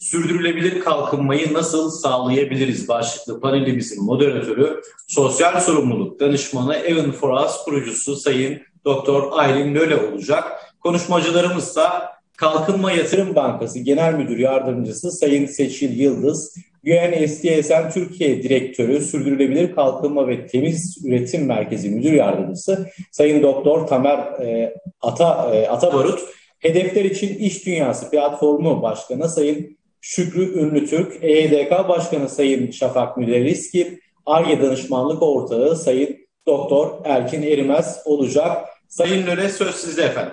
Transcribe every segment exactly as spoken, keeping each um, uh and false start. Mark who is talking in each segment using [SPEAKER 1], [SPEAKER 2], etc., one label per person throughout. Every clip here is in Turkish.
[SPEAKER 1] sürdürülebilir kalkınmayı nasıl sağlayabiliriz başlıklı panelimizin moderatörü, sosyal sorumluluk danışmanı Even for Us kurucusu Sayın Doktor Aylin Löle olacak. Konuşmacılarımızsa Kalkınma Yatırım Bankası Genel Müdür Yardımcısı Sayın Seçil Yıldız, U N S D S M Türkiye Direktörü, Sürdürülebilir Kalkınma ve Temiz Üretim Merkezi Müdür Yardımcısı Sayın Doktor Tamer e, Ata, e, Atabarut, Hedefler İçin İş Dünyası Platformu Başkanı Sayın Şükrü Ünlütürk, E Y D K Başkanı Sayın Şafak Müderriskil, Ar-Ge Danışmanlık Ortağı Sayın Doktor Erkin Erimez olacak. Sayın Löle, söz sizde efendim.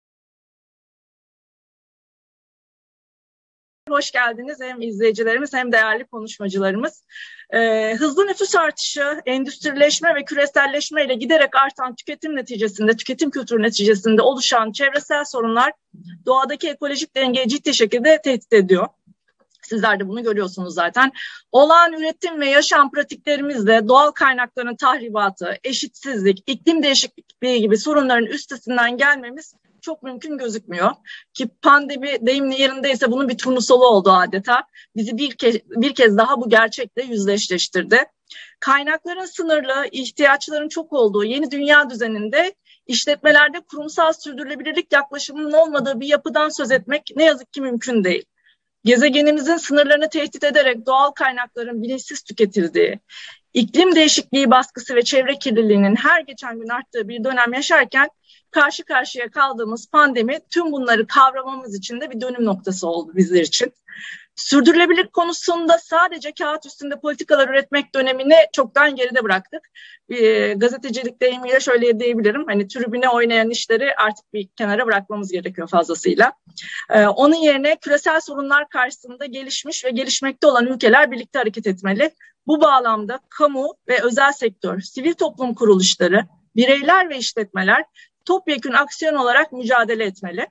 [SPEAKER 2] Hoş geldiniz hem izleyicilerimiz hem değerli konuşmacılarımız. Ee, hızlı nüfus artışı, endüstrileşme ve küreselleşme ile giderek artan tüketim neticesinde, tüketim kültürü neticesinde oluşan çevresel sorunlar doğadaki ekolojik dengeyi ciddi şekilde tehdit ediyor. Sizler de bunu görüyorsunuz zaten. Olağan üretim ve yaşam pratiklerimizle doğal kaynakların tahribatı, eşitsizlik, iklim değişikliği gibi sorunların üstesinden gelmemiz çok mümkün gözükmüyor. Ki pandemi deyimli yerindeyse bunun bir turnusolu oldu adeta. Bizi bir kez, bir kez daha bu gerçekle yüzleştirdi. Kaynakların sınırlı, ihtiyaçların çok olduğu yeni dünya düzeninde işletmelerde kurumsal sürdürülebilirlik yaklaşımının olmadığı bir yapıdan söz etmek ne yazık ki mümkün değil. Gezegenimizin sınırlarını tehdit ederek doğal kaynakların bilinçsiz tüketildiği, iklim değişikliği baskısı ve çevre kirliliğinin her geçen gün arttığı bir dönem yaşarken karşı karşıya kaldığımız pandemi tüm bunları kavramamız için de bir dönüm noktası oldu bizler için. Sürdürülebilirlik konusunda sadece kağıt üstünde politikalar üretmek dönemini çoktan geride bıraktık. E, gazetecilik deyimiyle şöyle diyebilirim. Hani tribüne oynayan işleri artık bir kenara bırakmamız gerekiyor fazlasıyla. E, onun yerine küresel sorunlar karşısında gelişmiş ve gelişmekte olan ülkeler birlikte hareket etmeli. Bu bağlamda kamu ve özel sektör, sivil toplum kuruluşları, bireyler ve işletmeler topyekün aksiyon olarak mücadele etmeli.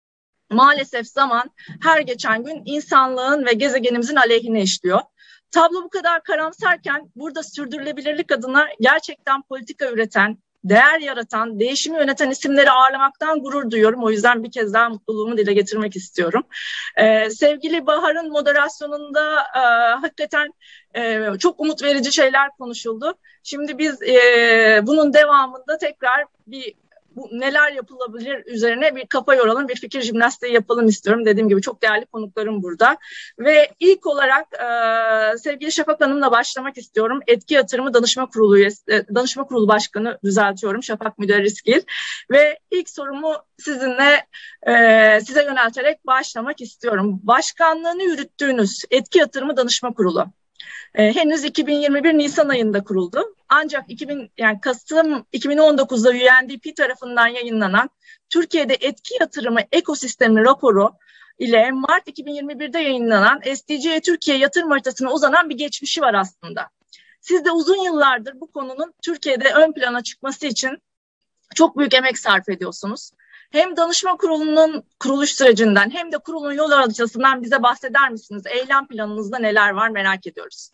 [SPEAKER 2] Maalesef zaman her geçen gün insanlığın ve gezegenimizin aleyhine işliyor. Tablo bu kadar karamsarken burada sürdürülebilirlik adına gerçekten politika üreten, değer yaratan, değişimi yöneten isimleri ağırlamaktan gurur duyuyorum. O yüzden bir kez daha mutluluğumu dile getirmek istiyorum. Ee, sevgili Bahar'ın moderasyonunda e, hakikaten e, çok umut verici şeyler konuşuldu. Şimdi biz e, bunun devamında tekrar bir bu neler yapılabilir üzerine bir kafa yoralım, bir fikir jimnastiği yapalım istiyorum. Dediğim gibi çok değerli konuklarım burada. Ve ilk olarak e, sevgili Şafak Hanım'la başlamak istiyorum. Etki Yatırımı Danışma Kurulu üyesi, Danışma Kurulu Başkanı düzeltiyorum, Şafak Müderriskil. Ve ilk sorumu sizinle e, size yönelterek başlamak istiyorum. Başkanlığını yürüttüğünüz Etki Yatırımı Danışma Kurulu Ee, henüz iki bin yirmi bir Nisan ayında kuruldu. Ancak iki bin yani Kasım iki bin on dokuzda U N D P tarafından yayınlanan Türkiye'de etki yatırımı ekosistemi raporu ile Mart iki bin yirmi birde yayınlanan S D G Türkiye yatırım haritasına uzanan bir geçmişi var aslında. Siz de uzun yıllardır bu konunun Türkiye'de ön plana çıkması için çok büyük emek sarf ediyorsunuz. Hem danışma kurulunun kuruluş sürecinden hem de kurulun yol haritasından bize bahseder misiniz? Eylem planınızda neler var merak ediyoruz.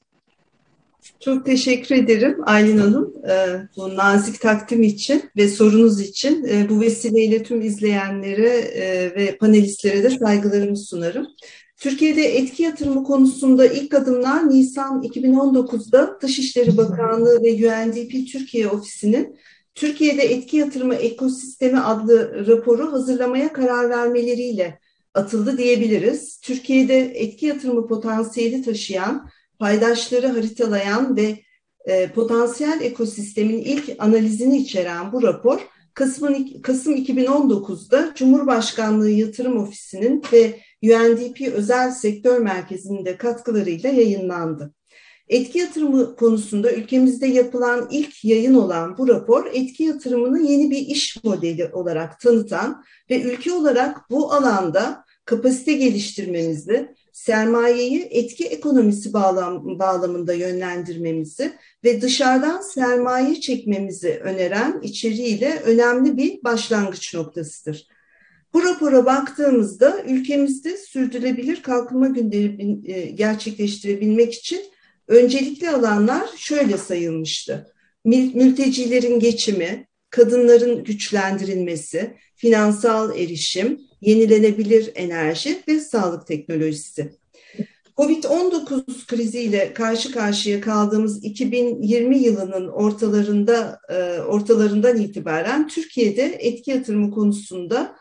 [SPEAKER 3] Çok teşekkür ederim Aylin Hanım bu nazik takdim için ve sorunuz için. Bu vesileyle tüm izleyenlere ve panelistlere de saygılarımı sunarım. Türkiye'de etki yatırımı konusunda ilk adımlar Nisan iki bin on dokuzda Dışişleri Bakanlığı ve U N D P Türkiye Ofisi'nin Türkiye'de etki yatırımı ekosistemi adlı raporu hazırlamaya karar vermeleriyle atıldı diyebiliriz. Türkiye'de etki yatırımı potansiyeli taşıyan, paydaşları haritalayan ve e, potansiyel ekosistemin ilk analizini içeren bu rapor Kasım, Kasım iki bin on dokuzda Cumhurbaşkanlığı Yatırım Ofisi'nin ve U N D P Özel Sektör Merkezi'nin de katkılarıyla yayınlandı. Etki yatırımı konusunda ülkemizde yapılan ilk yayın olan bu rapor, etki yatırımını yeni bir iş modeli olarak tanıtan ve ülke olarak bu alanda kapasite geliştirmemizi, sermayeyi etki ekonomisi bağlam, bağlamında yönlendirmemizi ve dışarıdan sermaye çekmemizi öneren içeriğiyle önemli bir başlangıç noktasıdır. Bu rapora baktığımızda ülkemizde sürdürülebilir kalkınma günleri gerçekleştirebilmek için öncelikli alanlar şöyle sayılmıştı: mültecilerin geçimi, kadınların güçlendirilmesi, finansal erişim, yenilenebilir enerji ve sağlık teknolojisi. kovid on dokuz kriziyle karşı karşıya kaldığımız iki bin yirmi yılının ortalarında ortalarından itibaren Türkiye'de etki yatırımı konusunda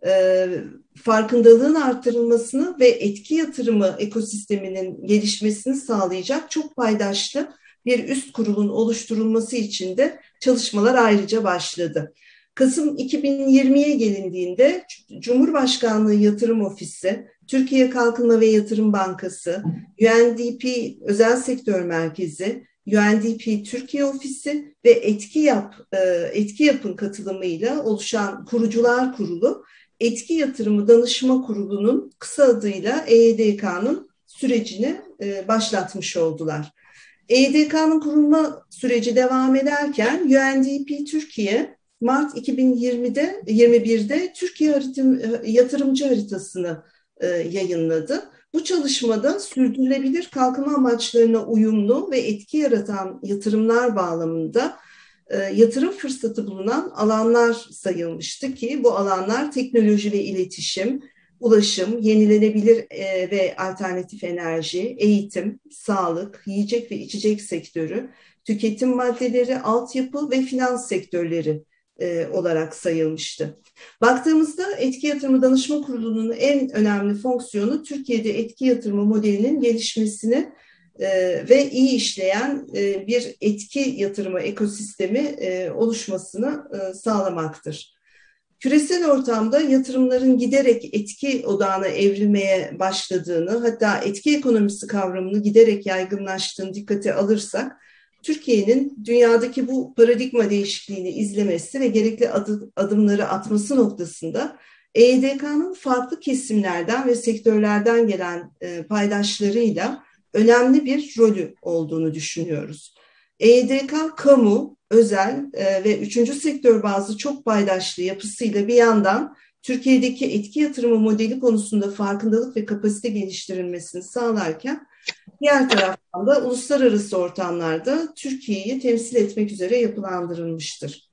[SPEAKER 3] farkındalığın artırılmasını ve etki yatırımı ekosisteminin gelişmesini sağlayacak çok paydaşlı bir üst kurulun oluşturulması için de çalışmalar ayrıca başladı. Kasım iki bin yirmiye gelindiğinde Cumhurbaşkanlığı Yatırım Ofisi, Türkiye Kalkınma ve Yatırım Bankası, U N D P Özel Sektör Merkezi, U N D P Türkiye Ofisi ve Etki Yap, Etki Yap'ın katılımıyla oluşan Kurucular Kurulu, Etki Yatırımı Danışma Kurulu'nun kısa adıyla E Y D K'nın sürecini başlatmış oldular. E Y D K'nın kurulma süreci devam ederken U N D P Türkiye, Mart iki bin yirmide, yirmi birde Türkiye haritim, yatırımcı haritasını e, yayınladı. Bu çalışmada sürdürülebilir kalkınma amaçlarına uyumlu ve etki yaratan yatırımlar bağlamında e, yatırım fırsatı bulunan alanlar sayılmıştı ki bu alanlar teknoloji ve iletişim, ulaşım, yenilenebilir e, ve alternatif enerji, eğitim, sağlık, yiyecek ve içecek sektörü, tüketim maddeleri, altyapı ve finans sektörleri E, olarak sayılmıştı. Baktığımızda Etki Yatırımı Danışma Kurulu'nun en önemli fonksiyonu Türkiye'de etki yatırımı modelinin gelişmesini e, ve iyi işleyen e, bir etki yatırımı ekosistemi e, oluşmasını e, sağlamaktır. Küresel ortamda yatırımların giderek etki odağına evrilmeye başladığını, hatta etki ekonomisi kavramını giderek yaygınlaştığını dikkate alırsak, Türkiye'nin dünyadaki bu paradigma değişikliğini izlemesi ve gerekli adı, adımları atması noktasında E Y D K'nın farklı kesimlerden ve sektörlerden gelen e, paydaşlarıyla önemli bir rolü olduğunu düşünüyoruz. E Y D K, kamu, özel e, ve üçüncü sektör bazlı çok paydaşlı yapısıyla bir yandan Türkiye'deki etki yatırımı modeli konusunda farkındalık ve kapasite geliştirilmesini sağlarken, diğer taraftan da uluslararası ortamlarda Türkiye'yi temsil etmek üzere yapılandırılmıştır.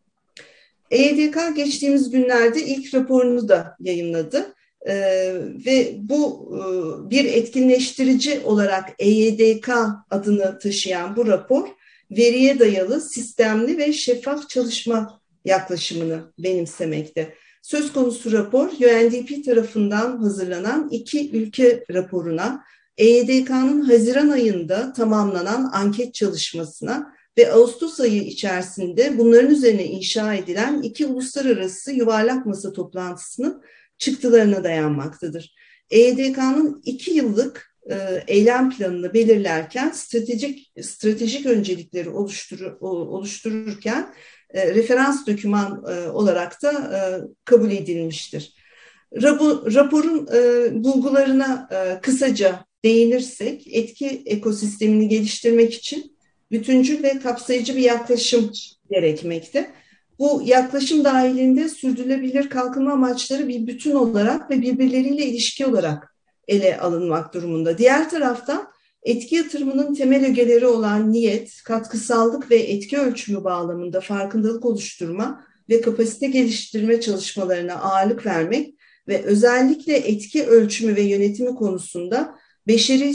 [SPEAKER 3] E Y D K geçtiğimiz günlerde ilk raporunu da yayınladı ee, ve bu e, bir etkinleştirici olarak E Y D K adını taşıyan bu rapor, veriye dayalı, sistemli ve şeffaf çalışma yaklaşımını benimsemekte. Söz konusu rapor, U N D P tarafından hazırlanan iki ülke raporuna, E Y D K'nın Haziran ayında tamamlanan anket çalışmasına ve Ağustos ayı içerisinde bunların üzerine inşa edilen iki uluslararası yuvarlak masa toplantısının çıktılarına dayanmaktadır. E Y D K'nın iki yıllık e, eylem planını belirlerken stratejik stratejik öncelikleri oluşturur, oluştururken e, referans doküman e, olarak da e, kabul edilmiştir. Rapo, raporun e, bulgularına e, kısaca değinirsek, etki ekosistemini geliştirmek için bütüncül ve kapsayıcı bir yaklaşım gerekmekte. Bu yaklaşım dahilinde sürdürülebilir kalkınma amaçları bir bütün olarak ve birbirleriyle ilişki olarak ele alınmak durumunda. Diğer taraftan etki yatırımının temel ögeleri olan niyet, katkısallık ve etki ölçümü bağlamında farkındalık oluşturma ve kapasite geliştirme çalışmalarına ağırlık vermek ve özellikle etki ölçümü ve yönetimi konusunda beşeri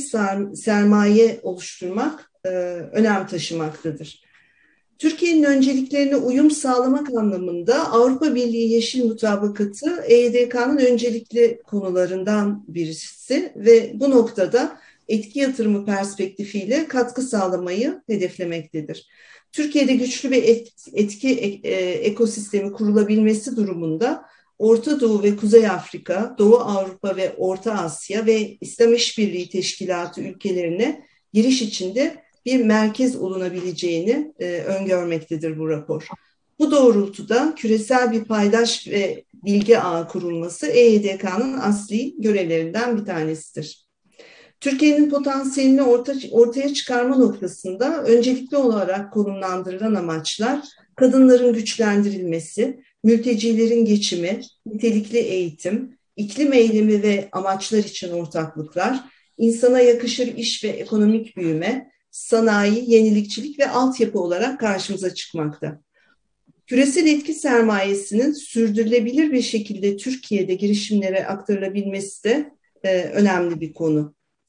[SPEAKER 3] sermaye oluşturmak e, önem taşımaktadır. Türkiye'nin önceliklerine uyum sağlamak anlamında Avrupa Birliği Yeşil Mutabakatı E Y D K'nın öncelikli konularından birisi ve bu noktada etki yatırımı perspektifiyle katkı sağlamayı hedeflemektedir. Türkiye'de güçlü bir etki ekosistemi kurulabilmesi durumunda Orta Doğu ve Kuzey Afrika, Doğu Avrupa ve Orta Asya ve İslam İşbirliği Teşkilatı ülkelerine giriş içinde bir merkez olunabileceğini e, öngörmektedir bu rapor. Bu doğrultuda küresel bir paydaş ve bilgi ağı kurulması E Y D K'nın asli görevlerinden bir tanesidir. Türkiye'nin potansiyelini orta, ortaya çıkarma noktasında öncelikli olarak konumlandırılan amaçlar, kadınların güçlendirilmesi, mültecilerin geçimi, nitelikli eğitim, iklim eylemi ve amaçlar için ortaklıklar, insana yakışır iş ve ekonomik büyüme, sanayi, yenilikçilik ve altyapı olarak karşımıza çıkmakta. Küresel etki sermayesinin sürdürülebilir bir şekilde Türkiye'de girişimlere aktarılabilmesi de e, önemli bir konu.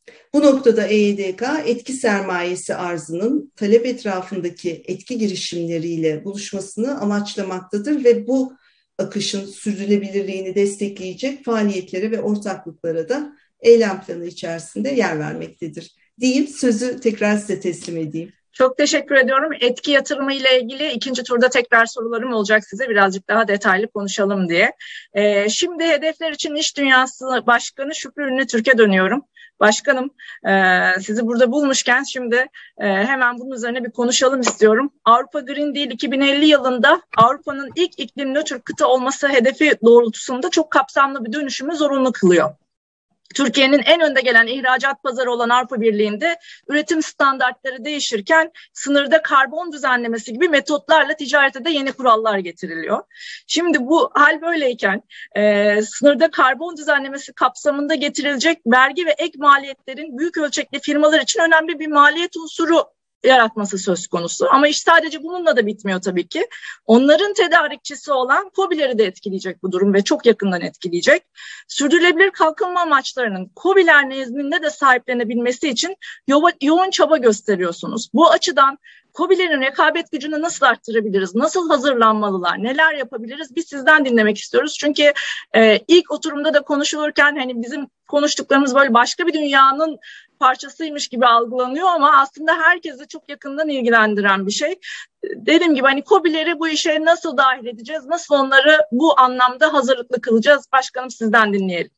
[SPEAKER 3] Bu noktada E Y D K etki sermayesi arzının talep etrafındaki etki girişimleriyle buluşmasını amaçlamaktadır ve bu akışın sürdürülebilirliğini destekleyecek faaliyetlere ve ortaklıklara da eylem planı içerisinde yer vermektedir. Diyeyim, sözü tekrar size teslim edeyim.
[SPEAKER 2] Çok teşekkür ediyorum. Etki yatırımı ile ilgili ikinci turda tekrar sorularım olacak size. Birazcık daha detaylı konuşalım diye. Ee, şimdi Hedefler için İş Dünyası Başkanı Şükrü Ünlü Türk'e dönüyorum. Başkanım, e, sizi burada bulmuşken şimdi e, hemen bunun üzerine bir konuşalım istiyorum. Avrupa Green Deal iki bin elli yılında Avrupa'nın ilk iklim nötr kıta olması hedefi doğrultusunda çok kapsamlı bir dönüşümü zorunlu kılıyor. Türkiye'nin en önde gelen ihracat pazarı olan Avrupa Birliği'nde üretim standartları değişirken sınırda karbon düzenlemesi gibi metotlarla ticarete de yeni kurallar getiriliyor. Şimdi bu hal böyleyken e, sınırda karbon düzenlemesi kapsamında getirilecek vergi ve ek maliyetlerin büyük ölçekli firmalar için önemli bir maliyet unsuru yaratması söz konusu. Ama iş sadece bununla da bitmiyor tabii ki. Onların tedarikçisi olan KOBİ'leri de etkileyecek bu durum ve çok yakından etkileyecek. Sürdürülebilir kalkınma amaçlarının KOBİ'ler nezdinde de sahiplenebilmesi için yo- yoğun çaba gösteriyorsunuz. Bu açıdan KOBİ'lerin rekabet gücünü nasıl arttırabiliriz? Nasıl hazırlanmalılar? Neler yapabiliriz? Biz sizden dinlemek istiyoruz. Çünkü e, ilk oturumda da konuşulurken hani bizim konuştuklarımız böyle başka bir dünyanın parçasıymış gibi algılanıyor ama aslında herkesi çok yakından ilgilendiren bir şey. Dediğim gibi hani KOBİ'leri bu işe nasıl dahil edeceğiz? Nasıl onları bu anlamda hazırlıklı kılacağız? Başkanım, sizden dinleyelim.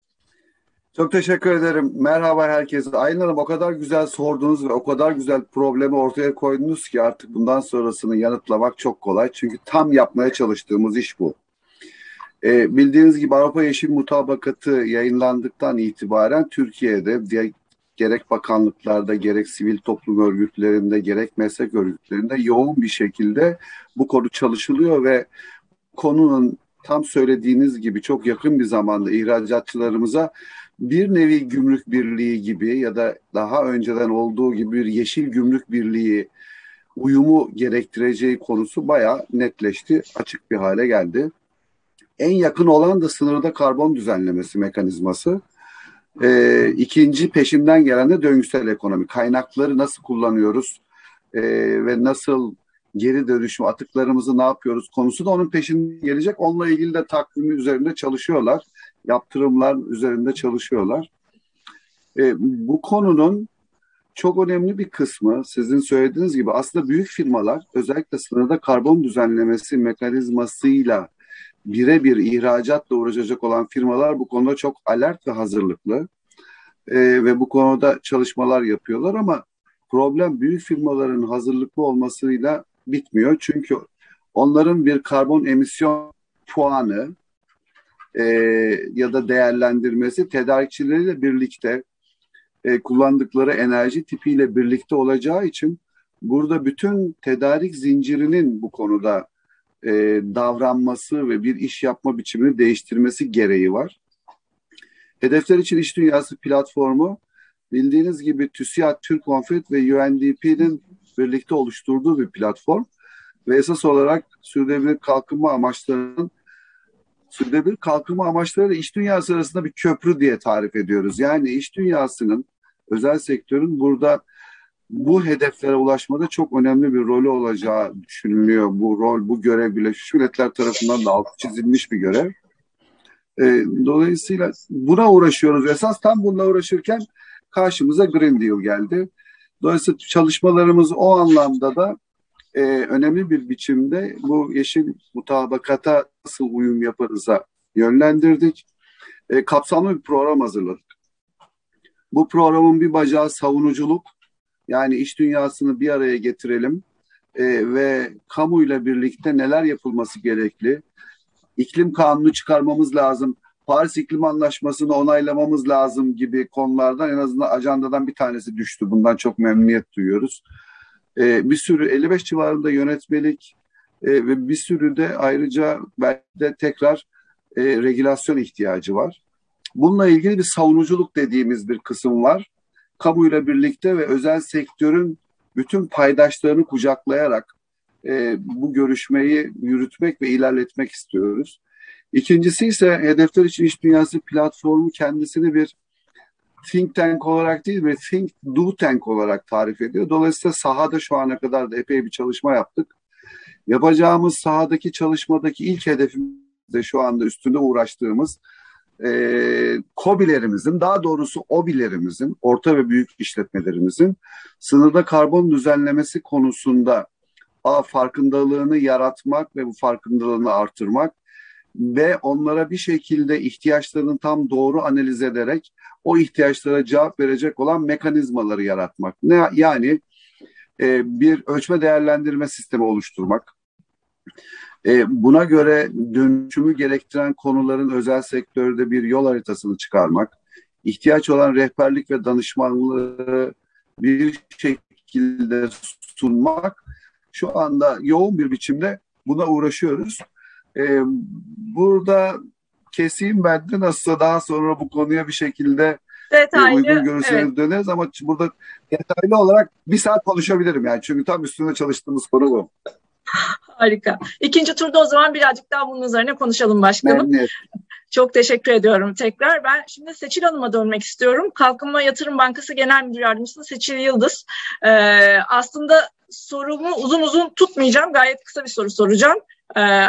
[SPEAKER 4] Çok teşekkür ederim. Merhaba herkese. Aylin Hanım, o kadar güzel sordunuz ve o kadar güzel problemi ortaya koydunuz ki artık bundan sonrasını yanıtlamak çok kolay. Çünkü tam yapmaya çalıştığımız iş bu. Ee, bildiğiniz gibi Avrupa Yeşil Mutabakatı yayınlandıktan itibaren Türkiye'de diye, gerek bakanlıklarda, gerek sivil toplum örgütlerinde, gerek meslek örgütlerinde yoğun bir şekilde bu konu çalışılıyor ve konunun tam söylediğiniz gibi çok yakın bir zamanda ihracatçılarımıza bir nevi gümrük birliği gibi ya da daha önceden olduğu gibi bir yeşil gümrük birliği uyumu gerektireceği konusu bayağı netleşti, açık bir hale geldi. En yakın olan da sınırda karbon düzenlemesi mekanizması. Ee, ikinci peşinden gelen de döngüsel ekonomi. Kaynakları nasıl kullanıyoruz ee, ve nasıl geri dönüşüm, atıklarımızı ne yapıyoruz konusu da onun peşinden gelecek. Onunla ilgili de takvimi üzerinde çalışıyorlar. Yaptırımlar üzerinde çalışıyorlar. Ee, bu konunun çok önemli bir kısmı sizin söylediğiniz gibi aslında büyük firmalar özellikle sınırda karbon düzenlemesi mekanizmasıyla birebir ihracatla uğraşacak olan firmalar bu konuda çok alert ve hazırlıklı ee, ve bu konuda çalışmalar yapıyorlar ama problem büyük firmaların hazırlıklı olmasıyla bitmiyor. Çünkü onların bir karbon emisyon puanı e, ya da değerlendirmesi tedarikçileriyle birlikte e, kullandıkları enerji tipiyle birlikte olacağı için burada bütün tedarik zincirinin bu konuda e, davranması ve bir iş yapma biçimini değiştirmesi gereği var. Hedefler için İş Dünyası platformu bildiğiniz gibi TÜSİAD, TÜRKONFET ve U N D P'nin birlikte oluşturduğu bir platform ve esas olarak sürdürülebilir kalkınma amaçlarının sürdürülebilir kalkınma amaçları ile iş dünyası arasında bir köprü diye tarif ediyoruz. Yani iş dünyasının, özel sektörün burada bu hedeflere ulaşmada çok önemli bir rolü olacağı düşünülüyor. Bu rol, bu görev Birleşmiş Milletler tarafından da altı çizilmiş bir görev. E, dolayısıyla buna uğraşıyoruz. Esas tam bununla uğraşırken karşımıza Green Deal geldi. Dolayısıyla çalışmalarımız o anlamda da e, önemli bir biçimde bu yeşil mutabakata nasıl uyum yaparız'a yönlendirdik. E, kapsamlı bir program hazırladık. Bu programın bir bacağı savunuculuk. Yani iş dünyasını bir araya getirelim e, ve kamuyla birlikte neler yapılması gerekli? İklim kanunu çıkarmamız lazım. Paris İklim Anlaşması'nı onaylamamız lazım gibi konulardan en azından ajandadan bir tanesi düştü. Bundan çok memnuniyet duyuyoruz. Ee, bir sürü elli beş civarında yönetmelik e, ve bir sürü de ayrıca belki de tekrar e, regülasyon ihtiyacı var. Bununla ilgili bir savunuculuk dediğimiz bir kısım var. Kamuyla birlikte ve özel sektörün bütün paydaşlarını kucaklayarak e, bu görüşmeyi yürütmek ve ilerletmek istiyoruz. İkincisi ise Hedefler için İş Dünyası platformu kendisini bir think tank olarak değil ve think do tank olarak tarif ediyor. Dolayısıyla sahada şu ana kadar da epey bir çalışma yaptık. Yapacağımız sahadaki çalışmadaki ilk hedefimiz de şu anda üstünde uğraştığımız e, KOBİ'lerimizin, daha doğrusu OBİ'lerimizin, orta ve büyük işletmelerimizin sınırda karbon düzenlemesi konusunda a, farkındalığını yaratmak ve bu farkındalığını artırmak ve onlara bir şekilde ihtiyaçlarını tam doğru analiz ederek o ihtiyaçlara cevap verecek olan mekanizmaları yaratmak. Ne, yani e, bir ölçme değerlendirme sistemi oluşturmak, e, buna göre dönüşümü gerektiren konuların özel sektörde bir yol haritasını çıkarmak, ihtiyaç olan rehberlik ve danışmanlığı bir şekilde sunmak, şu anda yoğun bir biçimde buna uğraşıyoruz. Ee, burada keseyim ben de, nasılsa daha sonra bu konuya bir şekilde detaylı, e, uygun görürseniz evet, döneriz ama burada detaylı olarak bir saat konuşabilirim yani, çünkü tam üstünde çalıştığımız konu bu.
[SPEAKER 2] Harika. İkinci turda o zaman birazcık daha bunun üzerine konuşalım başkanım.
[SPEAKER 4] Memnun.
[SPEAKER 2] Çok teşekkür ediyorum tekrar. Ben şimdi Seçil Hanım'a dönmek istiyorum. Kalkınma Yatırım Bankası Genel Müdür Yardımcısı Seçil Yıldız. Ee, aslında sorumu uzun uzun tutmayacağım. Gayet kısa bir soru soracağım. Ee,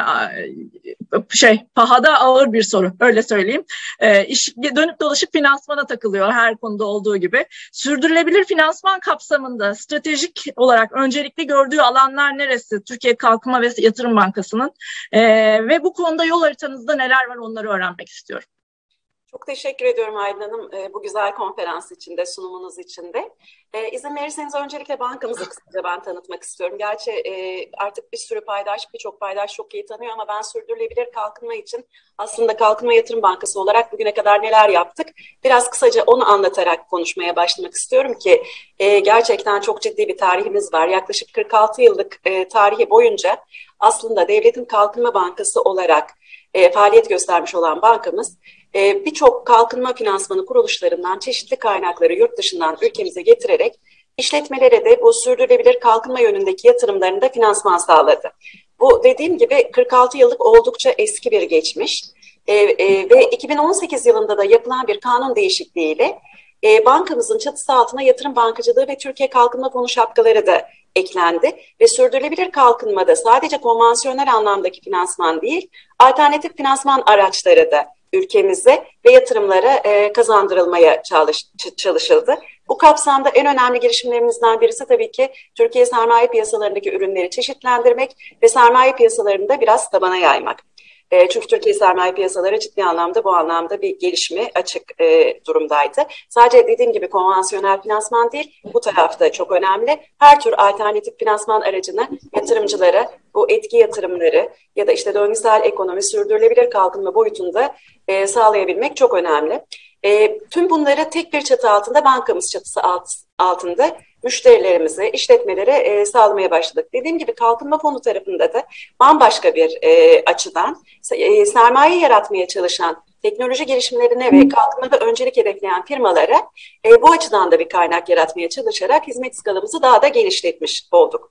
[SPEAKER 2] şey pahada ağır bir soru, öyle söyleyeyim. Ee, iş dönüp dolaşıp finansmana takılıyor her konuda olduğu gibi. Sürdürülebilir finansman kapsamında stratejik olarak öncelikli gördüğü alanlar neresi Türkiye Kalkınma ve Yatırım Bankası'nın ee, ve bu konuda yol haritanızda neler var, onları öğrenmek istiyorum.
[SPEAKER 5] Çok teşekkür ediyorum Aylin Hanım e, bu güzel konferans için de, sunumunuz için de. E, izin verirseniz öncelikle bankamızı kısaca ben tanıtmak istiyorum. Gerçi e, artık bir sürü paydaş, birçok paydaş çok iyi tanıyor ama ben sürdürülebilir kalkınma için aslında Kalkınma Yatırım Bankası olarak bugüne kadar neler yaptık, biraz kısaca onu anlatarak konuşmaya başlamak istiyorum ki e, gerçekten çok ciddi bir tarihimiz var. Yaklaşık kırk altı yıllık e, tarihi boyunca aslında Devletin Kalkınma Bankası olarak e, faaliyet göstermiş olan bankamız, Ee, birçok kalkınma finansmanı kuruluşlarından çeşitli kaynakları yurt dışından ülkemize getirerek işletmelere de bu sürdürülebilir kalkınma yönündeki yatırımlarında finansman sağladı. Bu dediğim gibi kırk altı yıllık oldukça eski bir geçmiş ee, e, ve iki bin on sekiz yılında da yapılan bir kanun değişikliğiyle e, bankamızın çatısı altına yatırım bankacılığı ve Türkiye Kalkınma Fonu şapkaları da eklendi ve sürdürülebilir kalkınmada sadece konvansiyonel anlamdaki finansman değil, alternatif finansman araçları da ülkemize ve yatırımlara e, kazandırılmaya çalış, çalışıldı. Bu kapsamda en önemli girişimlerimizden birisi tabii ki Türkiye sermaye piyasalarındaki ürünleri çeşitlendirmek ve sermaye piyasalarını da biraz tabana yaymak. E, çünkü Türkiye sermaye piyasaları ciddi anlamda bu anlamda bir gelişme açık e, durumdaydı. Sadece dediğim gibi konvansiyonel finansman değil, bu tarafta çok önemli. Her tür alternatif finansman aracını yatırımcılara bu etki yatırımları ya da işte döngüsel ekonomi, sürdürülebilir kalkınma boyutunda e, sağlayabilmek çok önemli. E, tüm bunları tek bir çatı altında, bankamız çatısı alt, altında müşterilerimize, işletmelere e, sağlamaya başladık. Dediğim gibi Kalkınma Fonu tarafında da bambaşka bir e, açıdan e, sermaye yaratmaya çalışan, teknoloji girişimlerine ve kalkınmada öncelik hedefleyen firmalara e, bu açıdan da bir kaynak yaratmaya çalışarak hizmet skalamızı daha da genişletmiş olduk.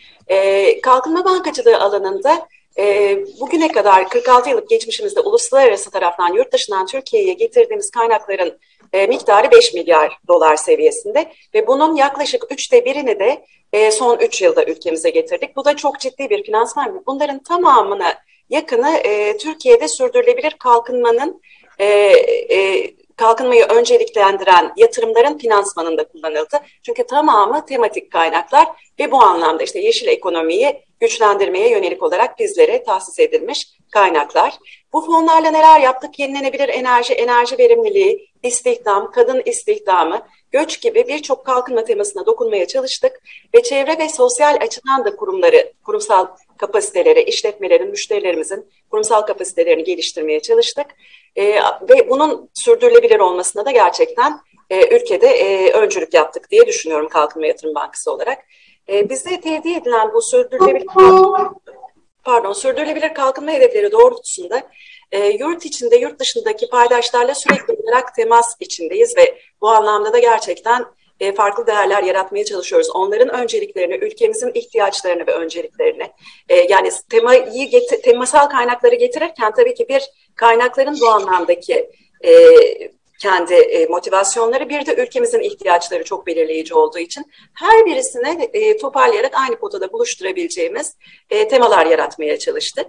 [SPEAKER 5] E, kalkınma bankacılığı alanında e, bugüne kadar kırk altı yıllık geçmişimizde uluslararası taraftan yurt dışından Türkiye'ye getirdiğimiz kaynakların e, miktarı beş milyar dolar seviyesinde ve bunun yaklaşık üçte birini de e, son üç yılda ülkemize getirdik. Bu da çok ciddi bir finansman. Bunların tamamına yakını e, Türkiye'de sürdürülebilir kalkınmanın e, e, kalkınmayı önceliklendiren yatırımların finansmanında kullanıldı. Çünkü tamamı tematik kaynaklar ve bu anlamda işte yeşil ekonomiyi güçlendirmeye yönelik olarak bizlere tahsis edilmiş kaynaklar. Bu fonlarla neler yaptık? Yenilenebilir enerji, enerji verimliliği, istihdam, kadın istihdamı, göç gibi birçok kalkınma temasına dokunmaya çalıştık ve çevre ve sosyal açıdan da kurumları, kurumsal kapasiteleri, işletmelerin, müşterilerimizin kurumsal kapasitelerini geliştirmeye çalıştık. E, ve bunun sürdürülebilir olmasına da gerçekten e, ülkede e, öncülük yaptık diye düşünüyorum Kalkınma Yatırım Bankası olarak. E, bize tevdi edilen bu sürdürülebilir kalkınma, pardon, sürdürülebilir kalkınma hedefleri doğrultusunda e, yurt içinde, yurt dışındaki paydaşlarla sürekli olarak temas içindeyiz ve bu anlamda da gerçekten e, farklı değerler yaratmaya çalışıyoruz. Onların önceliklerini, ülkemizin ihtiyaçlarını ve önceliklerini, e, yani temayı getir, temasal kaynakları getirirken tabii ki bir kaynakların bu anlamdaki e, kendi e, motivasyonları, bir de ülkemizin ihtiyaçları çok belirleyici olduğu için her birisine e, toparlayarak aynı potada buluşturabileceğimiz e, temalar yaratmaya çalıştık.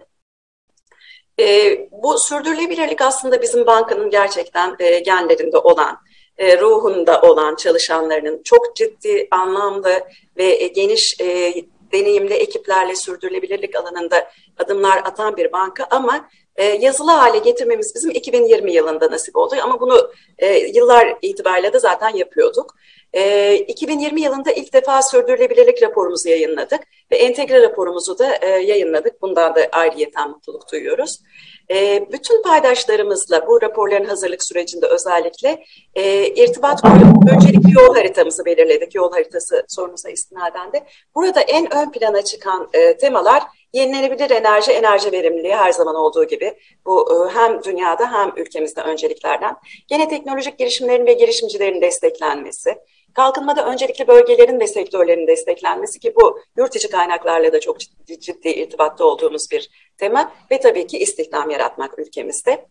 [SPEAKER 5] E, bu sürdürülebilirlik aslında bizim bankanın gerçekten e, genlerinde olan, e, ruhunda olan çalışanlarının çok ciddi, anlamlı ve e, geniş e, deneyimli ekiplerle sürdürülebilirlik alanında adımlar atan bir banka, ama e, yazılı hale getirmemiz bizim iki bin yirmi yılında nasip oldu, ama bunu e, yıllar itibariyle de zaten yapıyorduk. E, iki bin yirmi yılında ilk defa sürdürülebilirlik raporumuzu yayınladık ve entegre raporumuzu da e, yayınladık. Bundan da ayrıyeten mutluluk duyuyoruz. E, bütün paydaşlarımızla bu raporların hazırlık sürecinde özellikle e, irtibat kurup öncelikli yol haritamızı belirledik. Yol haritası sorunuza istinaden de. Burada en ön plana çıkan e, temalar yenilenebilir enerji, enerji verimliliği, her zaman olduğu gibi. Bu e, hem dünyada hem ülkemizde önceliklerden. Gene teknolojik girişimlerin ve girişimcilerin desteklenmesi. Kalkınmada öncelikli bölgelerin ve sektörlerin desteklenmesi, ki bu yurt içi kaynaklarla da çok ciddi, ciddi irtibatta olduğumuz bir tema, ve tabii ki istihdam yaratmak ülkemizde.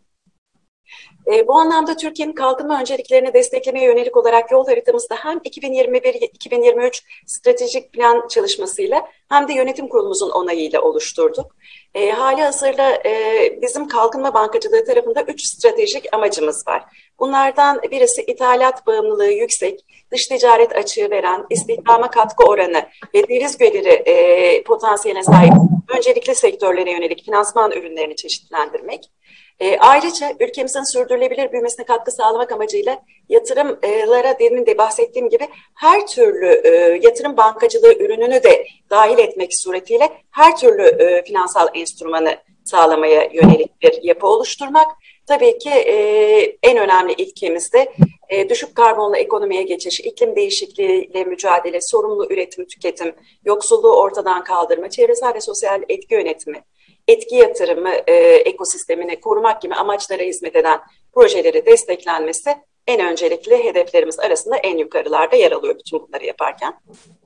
[SPEAKER 5] E, bu anlamda Türkiye'nin kalkınma önceliklerini desteklemeye yönelik olarak yol haritamızda hem iki bin yirmi bir iki bin yirmi üç stratejik plan çalışmasıyla hem de yönetim kurulumuzun onayıyla oluşturduk. E, hali hazırda e, bizim kalkınma bankacılığı tarafında üç stratejik amacımız var. Bunlardan birisi ithalat bağımlılığı yüksek, dış ticaret açığı veren, istihdama katkı oranı ve döviz geliri e, potansiyeline sahip öncelikli sektörlere yönelik finansman ürünlerini çeşitlendirmek. E, ayrıca ülkemizin sürdürülebilir büyümesine katkı sağlamak amacıyla yatırımlara, demin de bahsettiğim gibi, her türlü e, yatırım bankacılığı ürününü de dahil etmek suretiyle her türlü e, finansal enstrümanı sağlamaya yönelik bir yapı oluşturmak. Tabii ki e, en önemli ilkemiz de e, düşük karbonlu ekonomiye geçiş, iklim değişikliğiyle mücadele, sorumlu üretim, tüketim, yoksulluğu ortadan kaldırma, çevresel ve sosyal etki yönetimi, etki yatırımı e, ekosistemini korumak gibi amaçlara hizmet eden projeleri desteklenmesi en öncelikli hedeflerimiz arasında en yukarılarda yer alıyor bütün bunları yaparken.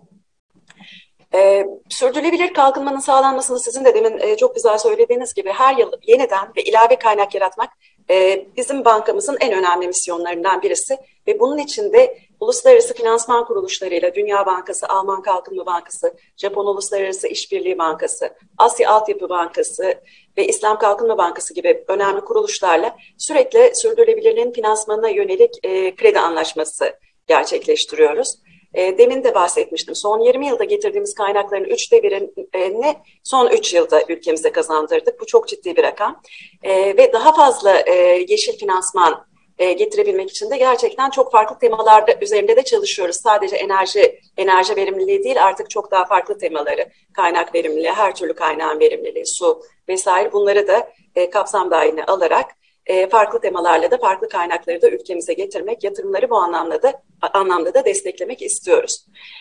[SPEAKER 5] Ee, sürdürülebilir kalkınmanın sağlanmasını sizin de demin e, çok güzel söylediğiniz gibi her yıl yeniden ve ilave kaynak yaratmak e, bizim bankamızın en önemli misyonlarından birisi ve bunun için de uluslararası finansman kuruluşlarıyla Dünya Bankası, Alman Kalkınma Bankası, Japon Uluslararası İşbirliği Bankası, Asya Altyapı Bankası ve İslam Kalkınma Bankası gibi önemli kuruluşlarla sürekli sürdürülebilirliğin finansmanına yönelik e, kredi anlaşması gerçekleştiriyoruz. Demin de bahsetmiştim. Son yirmi yılda getirdiğimiz kaynakların üçte birini son üç yılda ülkemize kazandırdık. Bu çok ciddi bir rakam. Ve daha fazla yeşil finansman getirebilmek için de gerçekten çok farklı temalarda üzerinde de çalışıyoruz. Sadece enerji enerji verimliliği değil, artık çok daha farklı temaları, kaynak verimliliği, her türlü kaynağın verimliliği, su vesaire, bunları da kapsam dahiline alarak farklı temalarla da farklı kaynakları da ülkemize getirmek, yatırımları bu anlamda da anlamda da desteklemek istiyoruz.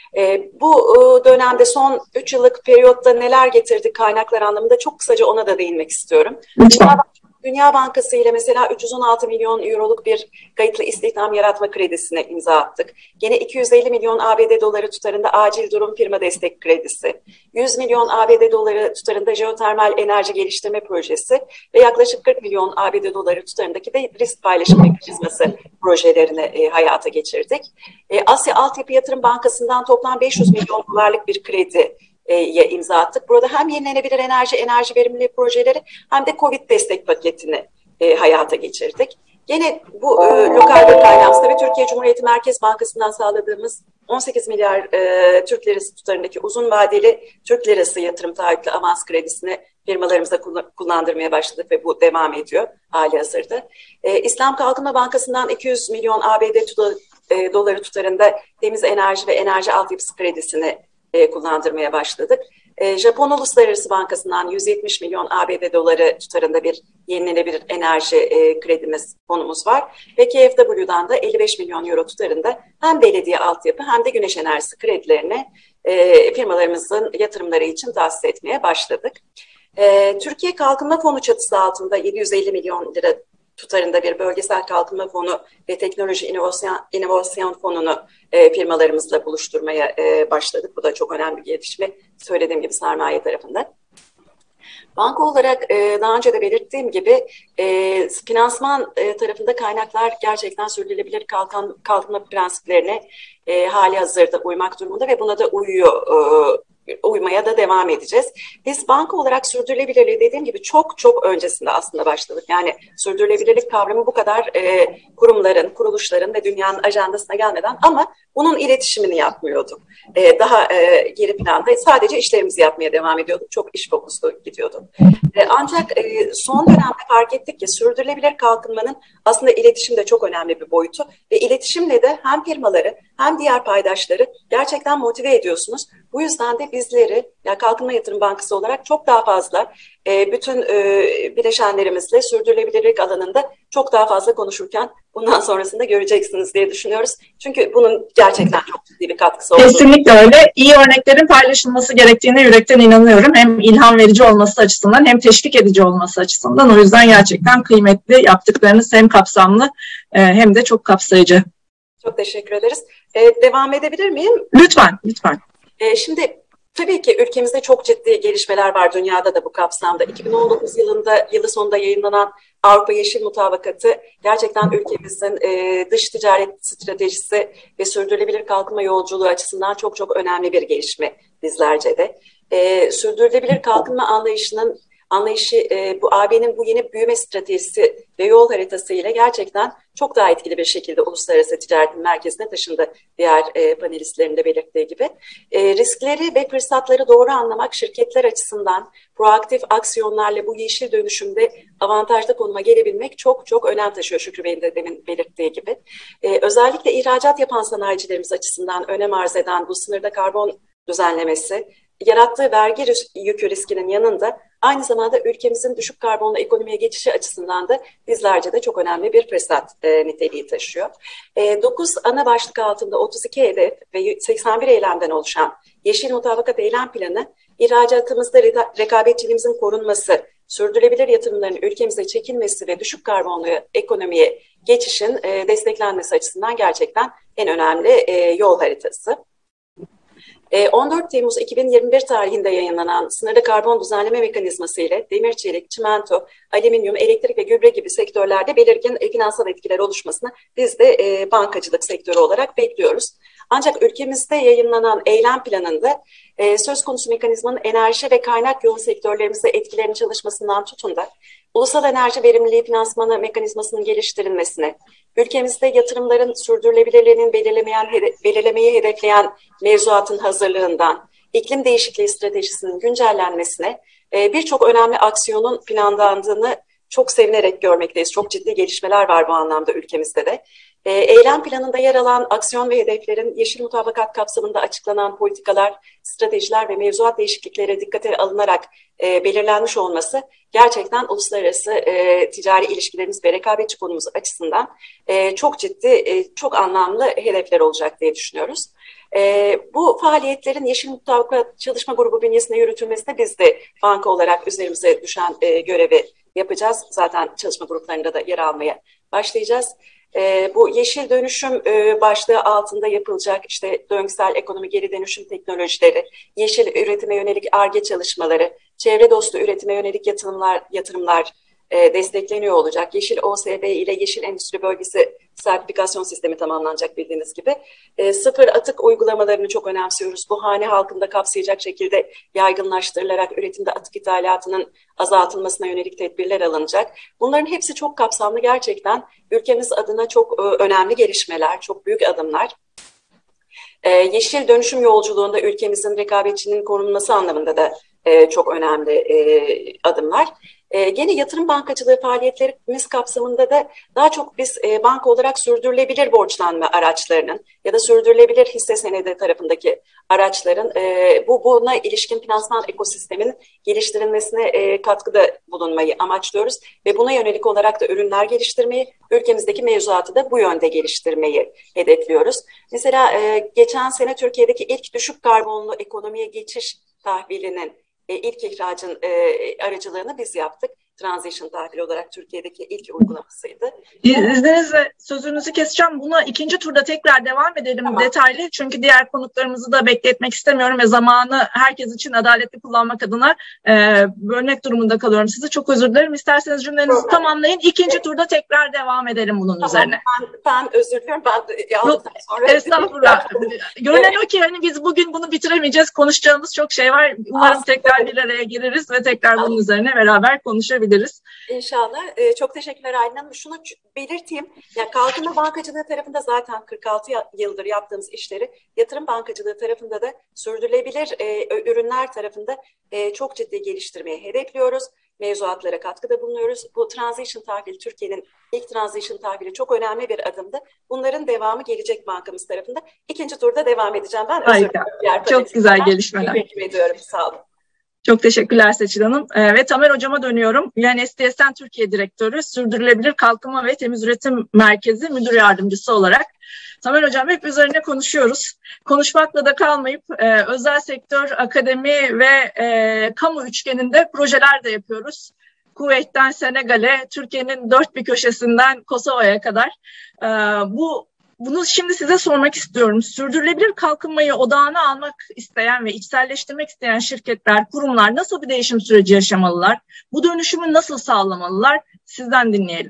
[SPEAKER 5] Bu dönemde son üç yıllık periyotta neler getirdik kaynaklar anlamında çok kısaca ona da değinmek istiyorum. Dünya, Dünya Bankası ile mesela üç yüz on altı milyon euroluk bir kayıtlı istihdam yaratma kredisine imza attık. Gene iki yüz elli milyon A B D doları tutarında acil durum firma destek kredisi, yüz milyon A B D doları tutarında jeotermal enerji geliştirme projesi ve yaklaşık kırk milyon A B D doları tutarındaki de risk paylaşım mekanizması projelerini e, hayata geçirdik. E, Asya Altyapı Yatırım Bankası'ndan toplam beş yüz milyon dolarlık bir kredi e, imza attık. Burada hem yenilenebilir enerji, enerji verimliliği projeleri hem de COVID destek paketini e, hayata geçirdik. Gene bu e, lokal bir kaynağımızda ve Türkiye Cumhuriyeti Merkez Bankası'ndan sağladığımız on sekiz milyar e, Türk Lirası tutarındaki uzun vadeli Türk Lirası yatırım taahhütlü avans kredisini firmalarımıza kullandırmaya başladık ve bu devam ediyor hali hazırda. E, İslam Kalkınma Bankası'ndan iki yüz milyon A B D e, doları tutarında temiz enerji ve enerji altyapısı kredisini e, kullandırmaya başladık. E, Japon Uluslararası Bankası'ndan yüz yetmiş milyon A B D doları tutarında bir yenilenebilir enerji e, kredimiz, fonumuz var. Ve K F W'dan da elli beş milyon euro tutarında hem belediye altyapı hem de güneş enerjisi kredilerini e, firmalarımızın yatırımları için tahsis etmeye başladık. E, Türkiye Kalkınma Fonu çatısı altında yedi yüz elli milyon lira tutarında bir bölgesel kalkınma fonu ve teknoloji inovasyon, inovasyon fonunu e, firmalarımızla buluşturmaya e, başladık. Bu da çok önemli bir gelişme. Söylediğim gibi sermaye tarafında. Banka olarak e, daha önce de belirttiğim gibi e, finansman e, tarafında kaynaklar gerçekten sürdürülebilir kalkan, kalkınma prensiplerine e, hali hazırda uymak durumunda ve buna da uyuyor. E, uymaya da devam edeceğiz. Biz banka olarak sürdürülebilirliği dediğim gibi çok çok öncesinde aslında başladık. Yani sürdürülebilirlik kavramı bu kadar e, kurumların, kuruluşların ve dünyanın ajandasına gelmeden ama bunun iletişimini yapmıyorduk. E, daha e, geri planda sadece işlerimizi yapmaya devam ediyorduk. Çok iş fokuslu gidiyorduk. E, ancak e, son dönemde fark ettik ki sürdürülebilir kalkınmanın aslında iletişim de çok önemli bir boyutu ve iletişimle de hem firmaları hem diğer paydaşları gerçekten motive ediyorsunuz. Bu yüzden de bizleri, yani Kalkınma Yatırım Bankası olarak çok daha fazla e, bütün e, bileşenlerimizle sürdürülebilirlik alanında çok daha fazla konuşurken bundan sonrasında göreceksiniz diye düşünüyoruz. Çünkü bunun gerçekten çok ciddi bir katkısı oldu.
[SPEAKER 2] Kesinlikle öyle. İyi örneklerin paylaşılması gerektiğine yürekten inanıyorum. Hem ilham verici olması açısından hem teşvik edici olması açısından. O yüzden gerçekten kıymetli, yaptıklarınız hem kapsamlı hem de çok kapsayıcı.
[SPEAKER 5] Çok teşekkür ederiz. Ee, devam edebilir miyim?
[SPEAKER 2] Lütfen, lütfen.
[SPEAKER 5] Ee, şimdi tabii ki ülkemizde çok ciddi gelişmeler var dünyada da bu kapsamda. iki bin on dokuz yılında, yılı sonunda yayınlanan Avrupa Yeşil Mutabakatı gerçekten ülkemizin e, dış ticaret stratejisi ve sürdürülebilir kalkınma yolculuğu açısından çok çok önemli bir gelişme bizlerce de. E, sürdürülebilir kalkınma anlayışının anlayışı e, bu A B'nin bu yeni büyüme stratejisi ve yol haritası ile gerçekten çok daha etkili bir şekilde uluslararası ticaretin merkezine taşındı, diğer e, panelistlerin de belirttiği gibi. E, riskleri ve fırsatları doğru anlamak şirketler açısından proaktif aksiyonlarla bu yeşil dönüşümde avantajlı konuma gelebilmek çok çok önem taşıyor, Şükrü Bey'in de demin belirttiği gibi. E, özellikle ihracat yapan sanayicilerimiz açısından önem arz eden bu sınırda karbon düzenlemesi, yarattığı vergi yükü riskinin yanında aynı zamanda ülkemizin düşük karbonlu ekonomiye geçişi açısından da bizlerce de çok önemli bir fırsat e, niteliği taşıyor. E, dokuz ana başlık altında otuz iki hedef ve seksen bir eylemden oluşan Yeşil Mutabakat Eylem Planı, ihracatımızda reka- rekabetçiliğimizin korunması, sürdürülebilir yatırımların ülkemize çekilmesi ve düşük karbonlu ekonomiye geçişin e, desteklenmesi açısından gerçekten en önemli e, yol haritası. on dört Temmuz iki bin yirmi bir tarihinde yayınlanan sınırlı karbon düzenleme mekanizması ile demir, çelik, çimento, alüminyum, elektrik ve gübre gibi sektörlerde belirgin finansal etkiler oluşmasını biz de e, bankacılık sektörü olarak bekliyoruz. Ancak ülkemizde yayınlanan eylem planında e, söz konusu mekanizmanın enerji ve kaynak yoğun sektörlerimize etkilerinin çalışmasından tutun da ulusal enerji verimliliği finansmanı mekanizmasının geliştirilmesine, ülkemizde yatırımların sürdürülebilirliğinin belirlemeyen, belirlemeyi hedefleyen mevzuatın hazırlığından, iklim değişikliği stratejisinin güncellenmesine e, birçok önemli aksiyonun planlandığını çok sevinerek görmekteyiz. Çok ciddi gelişmeler var bu anlamda ülkemizde de. E, eylem planında yer alan aksiyon ve hedeflerin Yeşil Mutabakat kapsamında açıklanan politikalar, stratejiler ve mevzuat değişiklikleri dikkate alınarak e, belirlenmiş olması gerçekten uluslararası e, ticari ilişkilerimiz ve rekabetçi konumuz açısından e, çok ciddi, e, çok anlamlı hedefler olacak diye düşünüyoruz. E, bu faaliyetlerin Yeşil Mutabakat Çalışma Grubu bünyesinde yürütülmesine biz de banka olarak üzerimize düşen e, görevi yapacağız. Zaten çalışma gruplarında da yer almaya başlayacağız. E, bu yeşil dönüşüm e, başlığı altında yapılacak işte döngüsel ekonomi, geri dönüşüm teknolojileri, yeşil üretime yönelik Ar-Ge çalışmaları, çevre dostu üretime yönelik yatırımlar, yatırımlar e, destekleniyor olacak. Yeşil O S B ile Yeşil Endüstri Bölgesi sertifikasyon sistemi tamamlanacak bildiğiniz gibi. E, sıfır atık uygulamalarını çok önemsiyoruz. Bu hane halkında kapsayacak şekilde yaygınlaştırılarak üretimde atık ithalatının azaltılmasına yönelik tedbirler alınacak. Bunların hepsi çok kapsamlı, gerçekten ülkemiz adına çok e, önemli gelişmeler, çok büyük adımlar. E, yeşil dönüşüm yolculuğunda ülkemizin rekabetçiliğinin korunması anlamında da e, çok önemli e, adımlar. E, gene yatırım bankacılığı faaliyetlerimiz kapsamında da daha çok biz e, banka olarak sürdürülebilir borçlanma araçlarının ya da sürdürülebilir hisse senedi tarafındaki araçların e, bu buna ilişkin finansman ekosistemin geliştirilmesine e, katkıda bulunmayı amaçlıyoruz ve buna yönelik olarak da ürünler geliştirmeyi, ülkemizdeki mevzuatı da bu yönde geliştirmeyi hedefliyoruz. Mesela e, geçen sene Türkiye'deki ilk düşük karbonlu ekonomiye geçiş tahvilinin E, ilk ihracın e, aracılığını biz yaptık. Transition tahvili olarak Türkiye'deki ilk uygulamasıydı.
[SPEAKER 2] İzninizle sözünüzü keseceğim. Buna ikinci turda tekrar devam edelim tamam. detaylı. Çünkü diğer konuklarımızı da bekletmek istemiyorum ve zamanı herkes için adaletli kullanmak adına e, bölmek durumunda kalıyorum. Sizi çok özür dilerim. İsterseniz cümlenizi tamam. tamamlayın. İkinci turda tekrar devam edelim bunun tamam. üzerine.
[SPEAKER 5] Ben, ben özür diliyorum. Ben
[SPEAKER 2] yazdıktan sonra... Estağfurullah. Görünen o ki hani biz bugün bunu bitiremeyeceğiz. Konuşacağımız çok şey var. Umarım Aslında. tekrar bir araya gireriz ve tekrar bunun üzerine beraber konuşabiliriz.
[SPEAKER 5] İnşallah. Ee, çok teşekkürler Aylin Hanım. Şunu belirteyim. Yani kalkınma bankacılığı tarafında zaten kırk altı yıldır yaptığımız işleri, yatırım bankacılığı tarafında da sürdürülebilir e, ürünler tarafında e, çok ciddi geliştirmeyi hedefliyoruz. Mevzuatlara katkıda bulunuyoruz. Bu transition tahvili, Türkiye'nin ilk transition tahvili çok önemli bir adımdı. Bunların devamı gelecek bankamız tarafında. İkinci turda devam edeceğim ben.
[SPEAKER 2] Harika. Çok güzel gelişmeler.
[SPEAKER 5] Teşekkür ediyorum. Sağ olun.
[SPEAKER 2] Çok teşekkürler Seçil Hanım. Ee, ve Tamer Hocama dönüyorum. U N S D S N Türkiye Direktörü, Sürdürülebilir Kalkınma ve Temiz Üretim Merkezi Müdür Yardımcısı olarak. Tamer Hocam hep üzerine konuşuyoruz. Konuşmakla da kalmayıp e, özel sektör, akademi ve e, kamu üçgeninde projeler de yapıyoruz. Kuveyt'ten Senegal'e, Türkiye'nin dört bir köşesinden Kosova'ya kadar. E, bu Bunu şimdi size sormak istiyorum. Sürdürülebilir kalkınmayı odağına almak isteyen ve içselleştirmek isteyen şirketler, kurumlar nasıl bir değişim süreci yaşamalılar? Bu dönüşümü nasıl sağlamalılar? Sizden dinleyelim.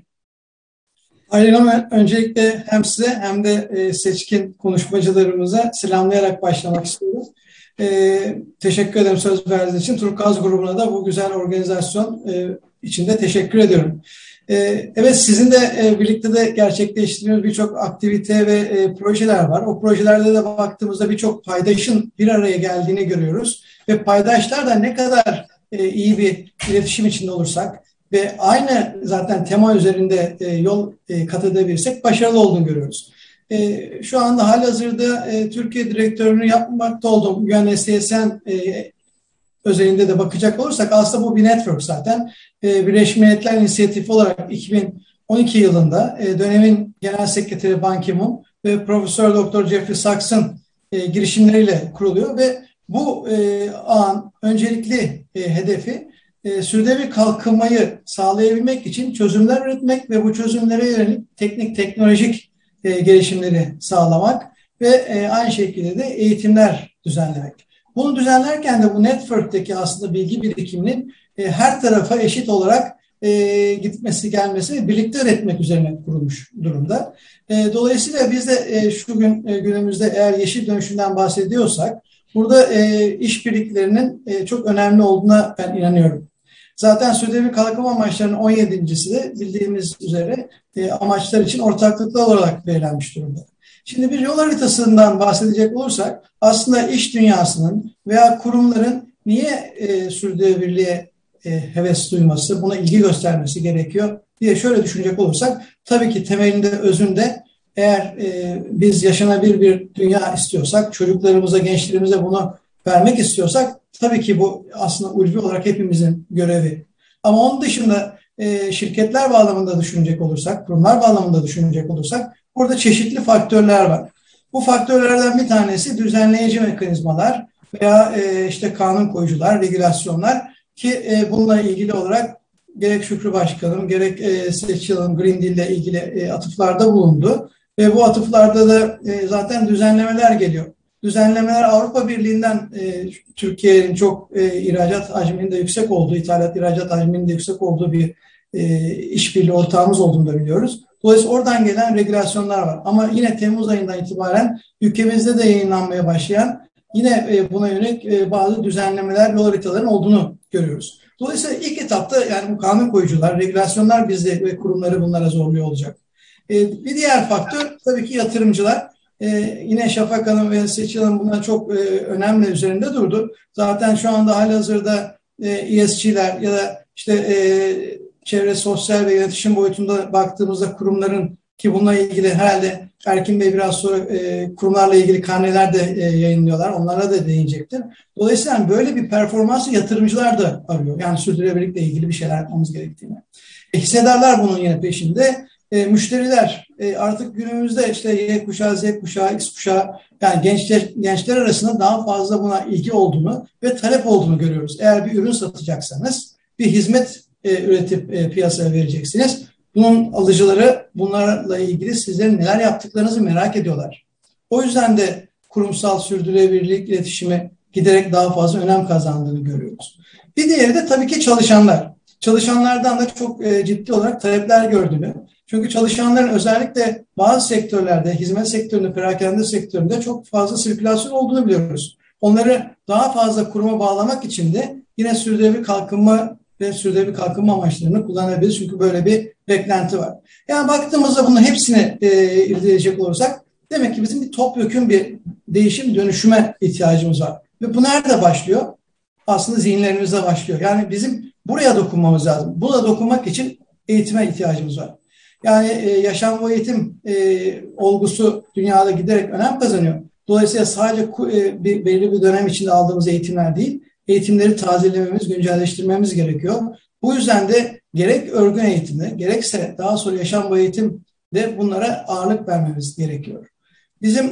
[SPEAKER 6] Aylin Hanım, öncelikle hem size hem de seçkin konuşmacılarımıza selamlayarak başlamak istiyorum. Ee, teşekkür ederim söz verdiğiniz için. Turkuaz grubuna da bu güzel organizasyon e, için de teşekkür ediyorum. Evet, sizin de birlikte de gerçekleştirdiğiniz birçok aktivite ve projeler var. O projelerde de baktığımızda birçok paydaşın bir araya geldiğini görüyoruz. Ve paydaşlar da ne kadar iyi bir iletişim içinde olursak ve aynı zaten tema üzerinde yol kat edebilirsek başarılı olduğunu görüyoruz. Şu anda halihazırda Türkiye direktörünü yapmakta olduğum U N S D S N özelinde de bakacak olursak aslında bu bir network zaten. E, Birleşmiş Milletler İnisiyatifi olarak iki bin on iki yılında e, dönemin Genel Sekreteri Ban Ki-moon ve Profesör Doktor Jeffrey Sachs'ın e, girişimleriyle kuruluyor ve bu e, ağın öncelikli e, hedefi e, sürdürülebilir kalkınmayı sağlayabilmek için çözümler üretmek ve bu çözümlere yönelik teknik teknolojik e, gelişimleri sağlamak ve e, aynı şekilde de eğitimler düzenlemek. Bunu düzenlerken de bu network'teki aslında bilgi birikiminin e, her tarafa eşit olarak e, gitmesi, gelmesi ve birlikte üretmek üzerine kurulmuş durumda. E, dolayısıyla biz de e, şu gün e, günümüzde eğer yeşil dönüşümden bahsediyorsak burada e, işbirliklerinin e, çok önemli olduğuna ben inanıyorum. Zaten sürdürülebilir kalkınma amaçlarının on yedincisi de bildiğimiz üzere e, amaçlar için ortaklıklı olarak belirlenmiş durumda. Şimdi bir yol haritasından bahsedecek olursak aslında iş dünyasının veya kurumların niye e, sürdürülebilirliğe e, heves duyması, buna ilgi göstermesi gerekiyor diye şöyle düşünecek olursak tabii ki temelinde, özünde eğer e, biz yaşanabilir bir dünya istiyorsak, çocuklarımıza, gençlerimize bunu vermek istiyorsak tabii ki bu aslında ulvi olarak hepimizin görevi. Ama onun dışında e, şirketler bağlamında düşünecek olursak, kurumlar bağlamında düşünecek olursak burada çeşitli faktörler var. Bu faktörlerden bir tanesi düzenleyici mekanizmalar veya e, işte kanun koyucular, regülasyonlar ki e, bununla ilgili olarak gerek Şükrü Başkanım, gerek e, Seçil Hanım Green Deal ile ilgili e, atıflarda bulundu. Ve bu atıflarda da e, zaten düzenlemeler geliyor. Düzenlemeler Avrupa Birliği'nden e, Türkiye'nin çok e, ihracat hacminin de yüksek olduğu, ithalat ihracat hacminin de yüksek olduğu bir e, işbirliği ortağımız olduğunu da biliyoruz. Dolayısıyla oradan gelen regülasyonlar var. Ama yine Temmuz ayından itibaren ülkemizde de yayınlanmaya başlayan yine e, buna yönelik e, bazı düzenlemeler, yol haritalarının olduğunu görüyoruz. Dolayısıyla ilk etapta yani bu kanun koyucular, regülasyonlar bizde ve kurumları bunlara zorluyor olacak. E, bir diğer faktör tabii ki yatırımcılar. Ee, yine Şafak Hanım ve Seçil Hanım buna çok e, önemli üzerinde durdu. Zaten şu anda halihazırda e, E S G'ler ya da işte e, çevre, sosyal ve yönetişim boyutunda baktığımızda kurumların ki bununla ilgili herhalde Erkin Bey biraz sonra e, kurumlarla ilgili karneler de e, yayınlıyorlar. Onlara da değinecektir. Dolayısıyla böyle bir performansı yatırımcılar da arıyor. Yani sürdürülebilirlikle ilgili bir şeyler yapmamız gerektiğini. E, hissedarlar bunun yine peşinde. E, müşteriler e, artık günümüzde işte Y kuşağı, Z kuşağı, X kuşağı yani gençler gençler arasında daha fazla buna ilgi olduğunu ve talep olduğunu görüyoruz. Eğer bir ürün satacaksanız, bir hizmet e, üretip e, piyasaya vereceksiniz. Bunun alıcıları bunlarla ilgili sizlerin neler yaptıklarınızı merak ediyorlar. O yüzden de kurumsal sürdürülebilirlik iletişimi giderek daha fazla önem kazandığını görüyoruz. Bir diğeri de tabii ki çalışanlar. Çalışanlardan da çok e, ciddi olarak talepler gördüğünü. Çünkü çalışanların özellikle bazı sektörlerde, hizmet sektöründe, perakende sektöründe çok fazla sirkülasyon olduğunu biliyoruz. Onları daha fazla kuruma bağlamak için de yine sürdürülebilir kalkınma ve sürdürülebilir kalkınma amaçlarını kullanabiliriz. Çünkü böyle bir beklenti var. Yani baktığımızda bunun hepsini e, irdeleyecek olursak demek ki bizim bir topyekün bir değişim, dönüşüme ihtiyacımız var. Ve bu nerede başlıyor? Aslında zihinlerimizde başlıyor. Yani bizim buraya dokunmamız lazım. Buna dokunmak için eğitime ihtiyacımız var. Yani e, yaşam ve eğitim e, olgusu dünyada giderek önem kazanıyor. Dolayısıyla sadece e, bir, belirli bir dönem içinde aldığımız eğitimler değil, eğitimleri tazelememiz, güncelleştirmemiz gerekiyor. Bu yüzden de gerek örgün eğitimde, gerekse daha sonra yaşam ve eğitimde bunlara ağırlık vermemiz gerekiyor. Bizim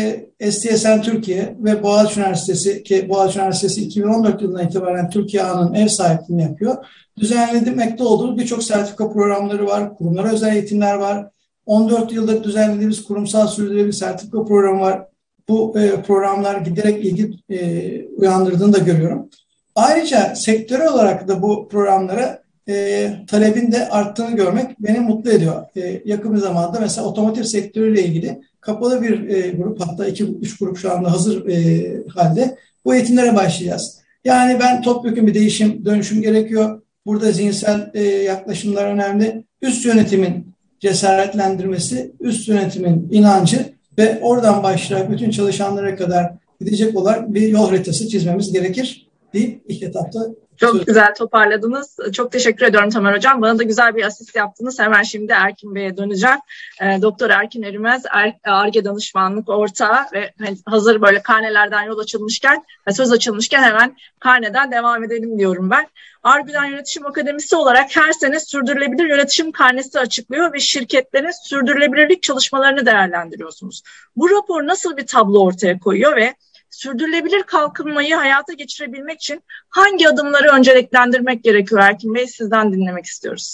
[SPEAKER 6] e, S T S N Türkiye ve Boğaziçi Üniversitesi, ki Boğaziçi Üniversitesi iki bin on dört yılından itibaren Türkiye Ağı'nın ev sahipliğini yapıyor. Düzenlemekte olduğu birçok sertifika programları var, kurumlara özel eğitimler var. on dört yıldır düzenlediğimiz kurumsal sürdürülebilir sertifika programı var. Bu e, programlar giderek ilgi e, uyandırdığını da görüyorum. Ayrıca sektörel olarak da bu programlara e, talebin de arttığını görmek beni mutlu ediyor. E, yakın bir zamanda mesela otomotiv sektörüyle ilgili kapalı bir e, grup, hatta iki üç grup şu anda hazır e, halde bu eğitimlere başlayacağız. Yani ben topyekun bir değişim, dönüşüm gerekiyor. Burada zihinsel e, yaklaşımlar önemli. Üst yönetimin cesaretlendirmesi, üst yönetimin inancı ve oradan başlayarak bütün çalışanlara kadar gidecek olarak bir yol haritası çizmemiz gerekir deyip ilk etapta.
[SPEAKER 2] Çok söz... güzel toparladınız. Çok teşekkür ediyorum Tamer Hocam. Bana da güzel bir asist yaptınız. Hemen şimdi Erkin Bey'e döneceğim. E, Doktor Erkin Erimez, Ar-Ge danışmanlık ortağı ve hazır böyle karnelerden yol açılmışken, söz açılmışken hemen karneden devam edelim diyorum ben. Ar-Ge'den Yönetişim Akademisi olarak her sene sürdürülebilir yönetişim karnesi açıklıyor ve şirketlerin sürdürülebilirlik çalışmalarını değerlendiriyorsunuz. Bu rapor nasıl bir tablo ortaya koyuyor ve sürdürülebilir kalkınmayı hayata geçirebilmek için hangi adımları önceliklendirmek gerekiyor Erkin Bey? Sizden dinlemek istiyoruz.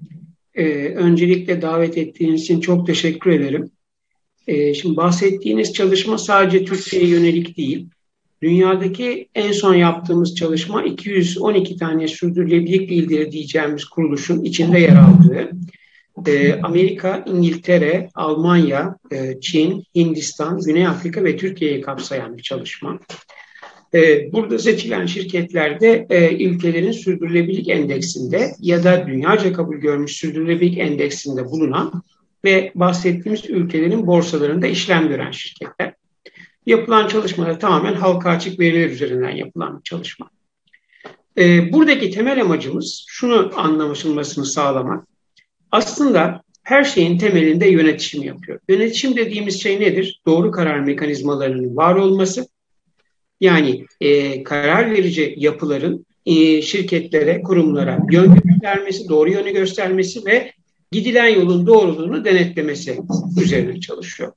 [SPEAKER 7] Ee, öncelikle davet ettiğiniz için çok teşekkür ederim. Ee, şimdi bahsettiğiniz çalışma sadece Türkiye'ye yönelik değil. Dünyadaki en son yaptığımız çalışma iki yüz on iki tane sürdürülebilirlik lideri diyeceğimiz kuruluşun içinde yer aldığı. Ee, Amerika, İngiltere, Almanya, e, Çin, Hindistan, Güney Afrika ve Türkiye'yi kapsayan bir çalışma. Ee, burada seçilen şirketlerde e, ülkelerin sürdürülebilirlik endeksinde ya da dünyaca kabul görmüş sürdürülebilirlik endeksinde bulunan ve bahsettiğimiz ülkelerin borsalarında işlem gören şirketler. Yapılan çalışmalar tamamen halka açık veriler üzerinden yapılan bir çalışma. Ee, buradaki temel amacımız şunu anlaşılmasını sağlamak. Aslında her şeyin temelinde yönetişim yapıyor. Yönetişim dediğimiz şey nedir? Doğru karar mekanizmalarının var olması. Yani e, karar verici yapıların e, şirketlere, kurumlara yön göstermesi, doğru yönü göstermesi ve gidilen yolun doğruluğunu denetlemesi üzerine çalışıyor.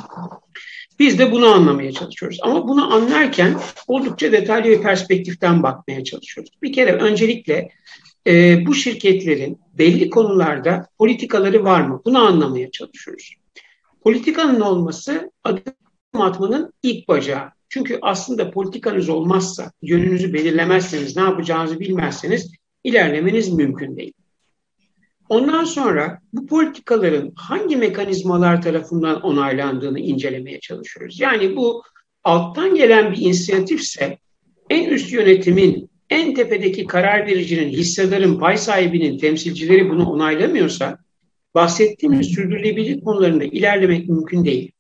[SPEAKER 7] Biz de bunu anlamaya çalışıyoruz. Ama bunu anlarken oldukça detaylı bir perspektiften bakmaya çalışıyoruz. Bir kere öncelikle e, bu şirketlerin belli konularda politikaları var mı? Bunu anlamaya çalışıyoruz. Politikanın olması adım atmanın ilk bacağı. Çünkü aslında politikanız olmazsa, yönünüzü belirlemezseniz, ne yapacağınızı bilmezseniz ilerlemeniz mümkün değil. Ondan sonra bu politikaların hangi mekanizmalar tarafından onaylandığını incelemeye çalışıyoruz. Yani bu alttan gelen bir inisiyatifse en üst yönetimin, en tepedeki karar vericinin, hissedarın, pay sahibinin, temsilcileri bunu onaylamıyorsa bahsettiğimiz sürdürülebilirlik konularında ilerlemek mümkün değil.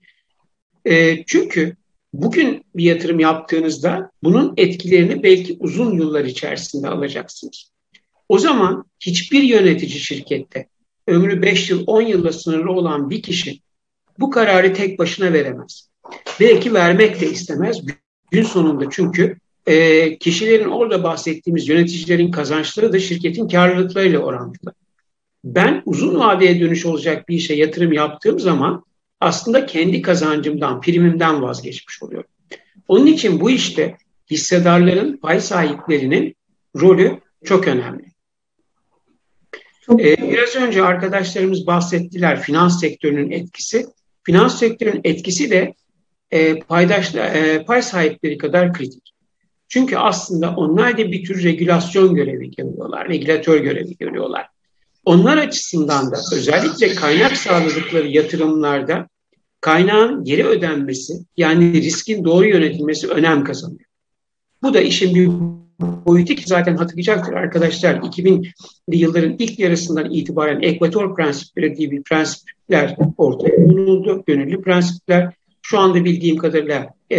[SPEAKER 7] E, çünkü bugün bir yatırım yaptığınızda bunun etkilerini belki uzun yıllar içerisinde alacaksınız. O zaman hiçbir yönetici şirkette ömrü beş yıl, on yılla sınırlı olan bir kişi bu kararı tek başına veremez. Belki vermek de istemez gün sonunda, çünkü e, kişilerin orada bahsettiğimiz yöneticilerin kazançları da şirketin karlılıklarıyla orantılı. Ben uzun vadeye dönüş olacak bir işe yatırım yaptığım zaman aslında kendi kazancımdan, primimden vazgeçmiş oluyorum. Onun için bu işte hissedarların, pay sahiplerinin rolü çok önemli. Ee, biraz önce arkadaşlarımız bahsettiler finans sektörünün etkisi. Finans sektörünün etkisi de e, paydaşla, e, pay sahipleri kadar kritik. Çünkü aslında onlar da bir tür regülasyon görevi görüyorlar, regülatör görevi görüyorlar. Onlar açısından da özellikle kaynak sağladıkları yatırımlarda kaynağın geri ödenmesi, yani riskin doğru yönetilmesi önem kazanıyor. Bu da işin bir boyutu ki zaten hatırlayacaktır arkadaşlar. iki binli yılların ilk yarısından itibaren ekvator prensipleri diye bir prensipler ortaya konuldu. Gönüllü prensipler. Şu anda bildiğim kadarıyla e,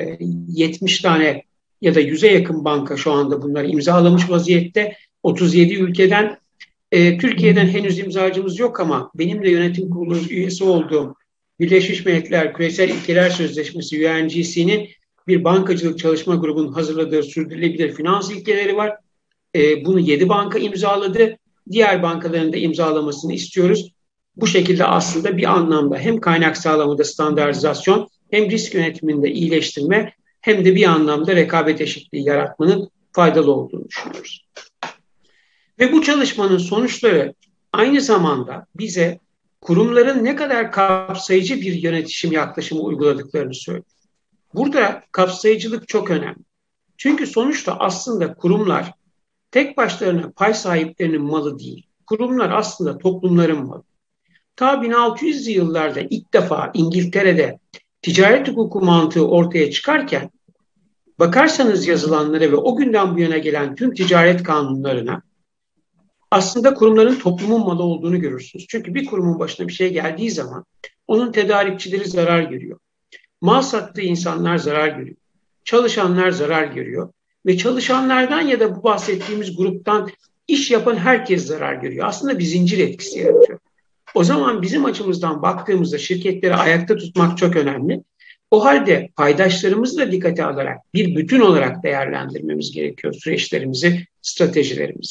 [SPEAKER 7] yetmiş tane ya da yüze yakın banka şu anda bunları imzalamış vaziyette. otuz yedi ülkeden. E, Türkiye'den henüz imzacımız yok ama benim de yönetim kurulu üyesi olduğum Birleşmiş Milletler Küresel İlkeler Sözleşmesi U N G C'nin bir bankacılık çalışma grubunun hazırladığı sürdürülebilir finans ilkeleri var. E, bunu yedi banka imzaladı. Diğer bankaların da imzalamasını istiyoruz. Bu şekilde aslında bir anlamda hem kaynak sağlamada standartizasyon, hem risk yönetiminde iyileştirme, hem de bir anlamda rekabet eşitliği yaratmanın faydalı olduğunu düşünüyoruz. Ve bu çalışmanın sonuçları aynı zamanda bize kurumların ne kadar kapsayıcı bir yönetişim yaklaşımı uyguladıklarını söylüyor. Burada kapsayıcılık çok önemli. Çünkü sonuçta aslında kurumlar tek başlarına pay sahiplerinin malı değil. Kurumlar aslında toplumların malı. Ta bin altı yüzlü yıllarda ilk defa İngiltere'de ticaret hukuku mantığı ortaya çıkarken bakarsanız yazılanlara ve o günden bu yana gelen tüm ticaret kanunlarına aslında kurumların toplumun malı olduğunu görürsünüz. Çünkü bir kurumun başına bir şey geldiği zaman onun tedarikçileri zarar görüyor. Mal sattığı insanlar zarar görüyor. Çalışanlar zarar görüyor. Ve çalışanlardan ya da bu bahsettiğimiz gruptan iş yapan herkes zarar görüyor. Aslında bir zincir etkisi yaratıyor. O zaman bizim açımızdan baktığımızda şirketleri ayakta tutmak çok önemli. O halde paydaşlarımızı da dikkate alarak bir bütün olarak değerlendirmemiz gerekiyor süreçlerimizi, stratejilerimizi.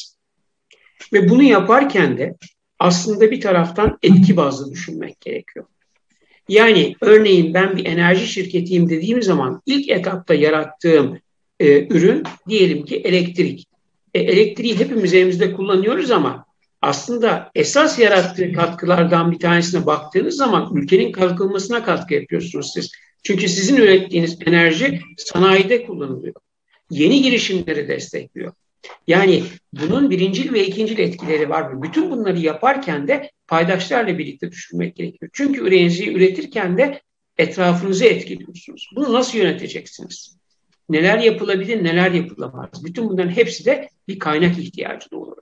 [SPEAKER 7] Ve bunu yaparken de aslında bir taraftan etki bazlı düşünmek gerekiyor. Yani örneğin ben bir enerji şirketiyim dediğim zaman ilk etapta yarattığım e, ürün diyelim ki elektrik. E, elektriği hepimiz evimizde kullanıyoruz ama aslında esas yarattığı katkılardan bir tanesine baktığınız zaman ülkenin kalkınmasına katkı yapıyorsunuz siz. Çünkü sizin ürettiğiniz enerji sanayide kullanılıyor. Yeni girişimleri destekliyor. Yani bunun birincil ve ikincil etkileri var. Bütün bunları yaparken de paydaşlarla birlikte düşünmek gerekiyor. Çünkü enerjiyi üretirken de etrafınızı etkiliyorsunuz. Bunu nasıl yöneteceksiniz? Neler yapılabilir, neler yapılamaz? Bütün bunların hepsi de bir kaynak ihtiyacı doğuruyor.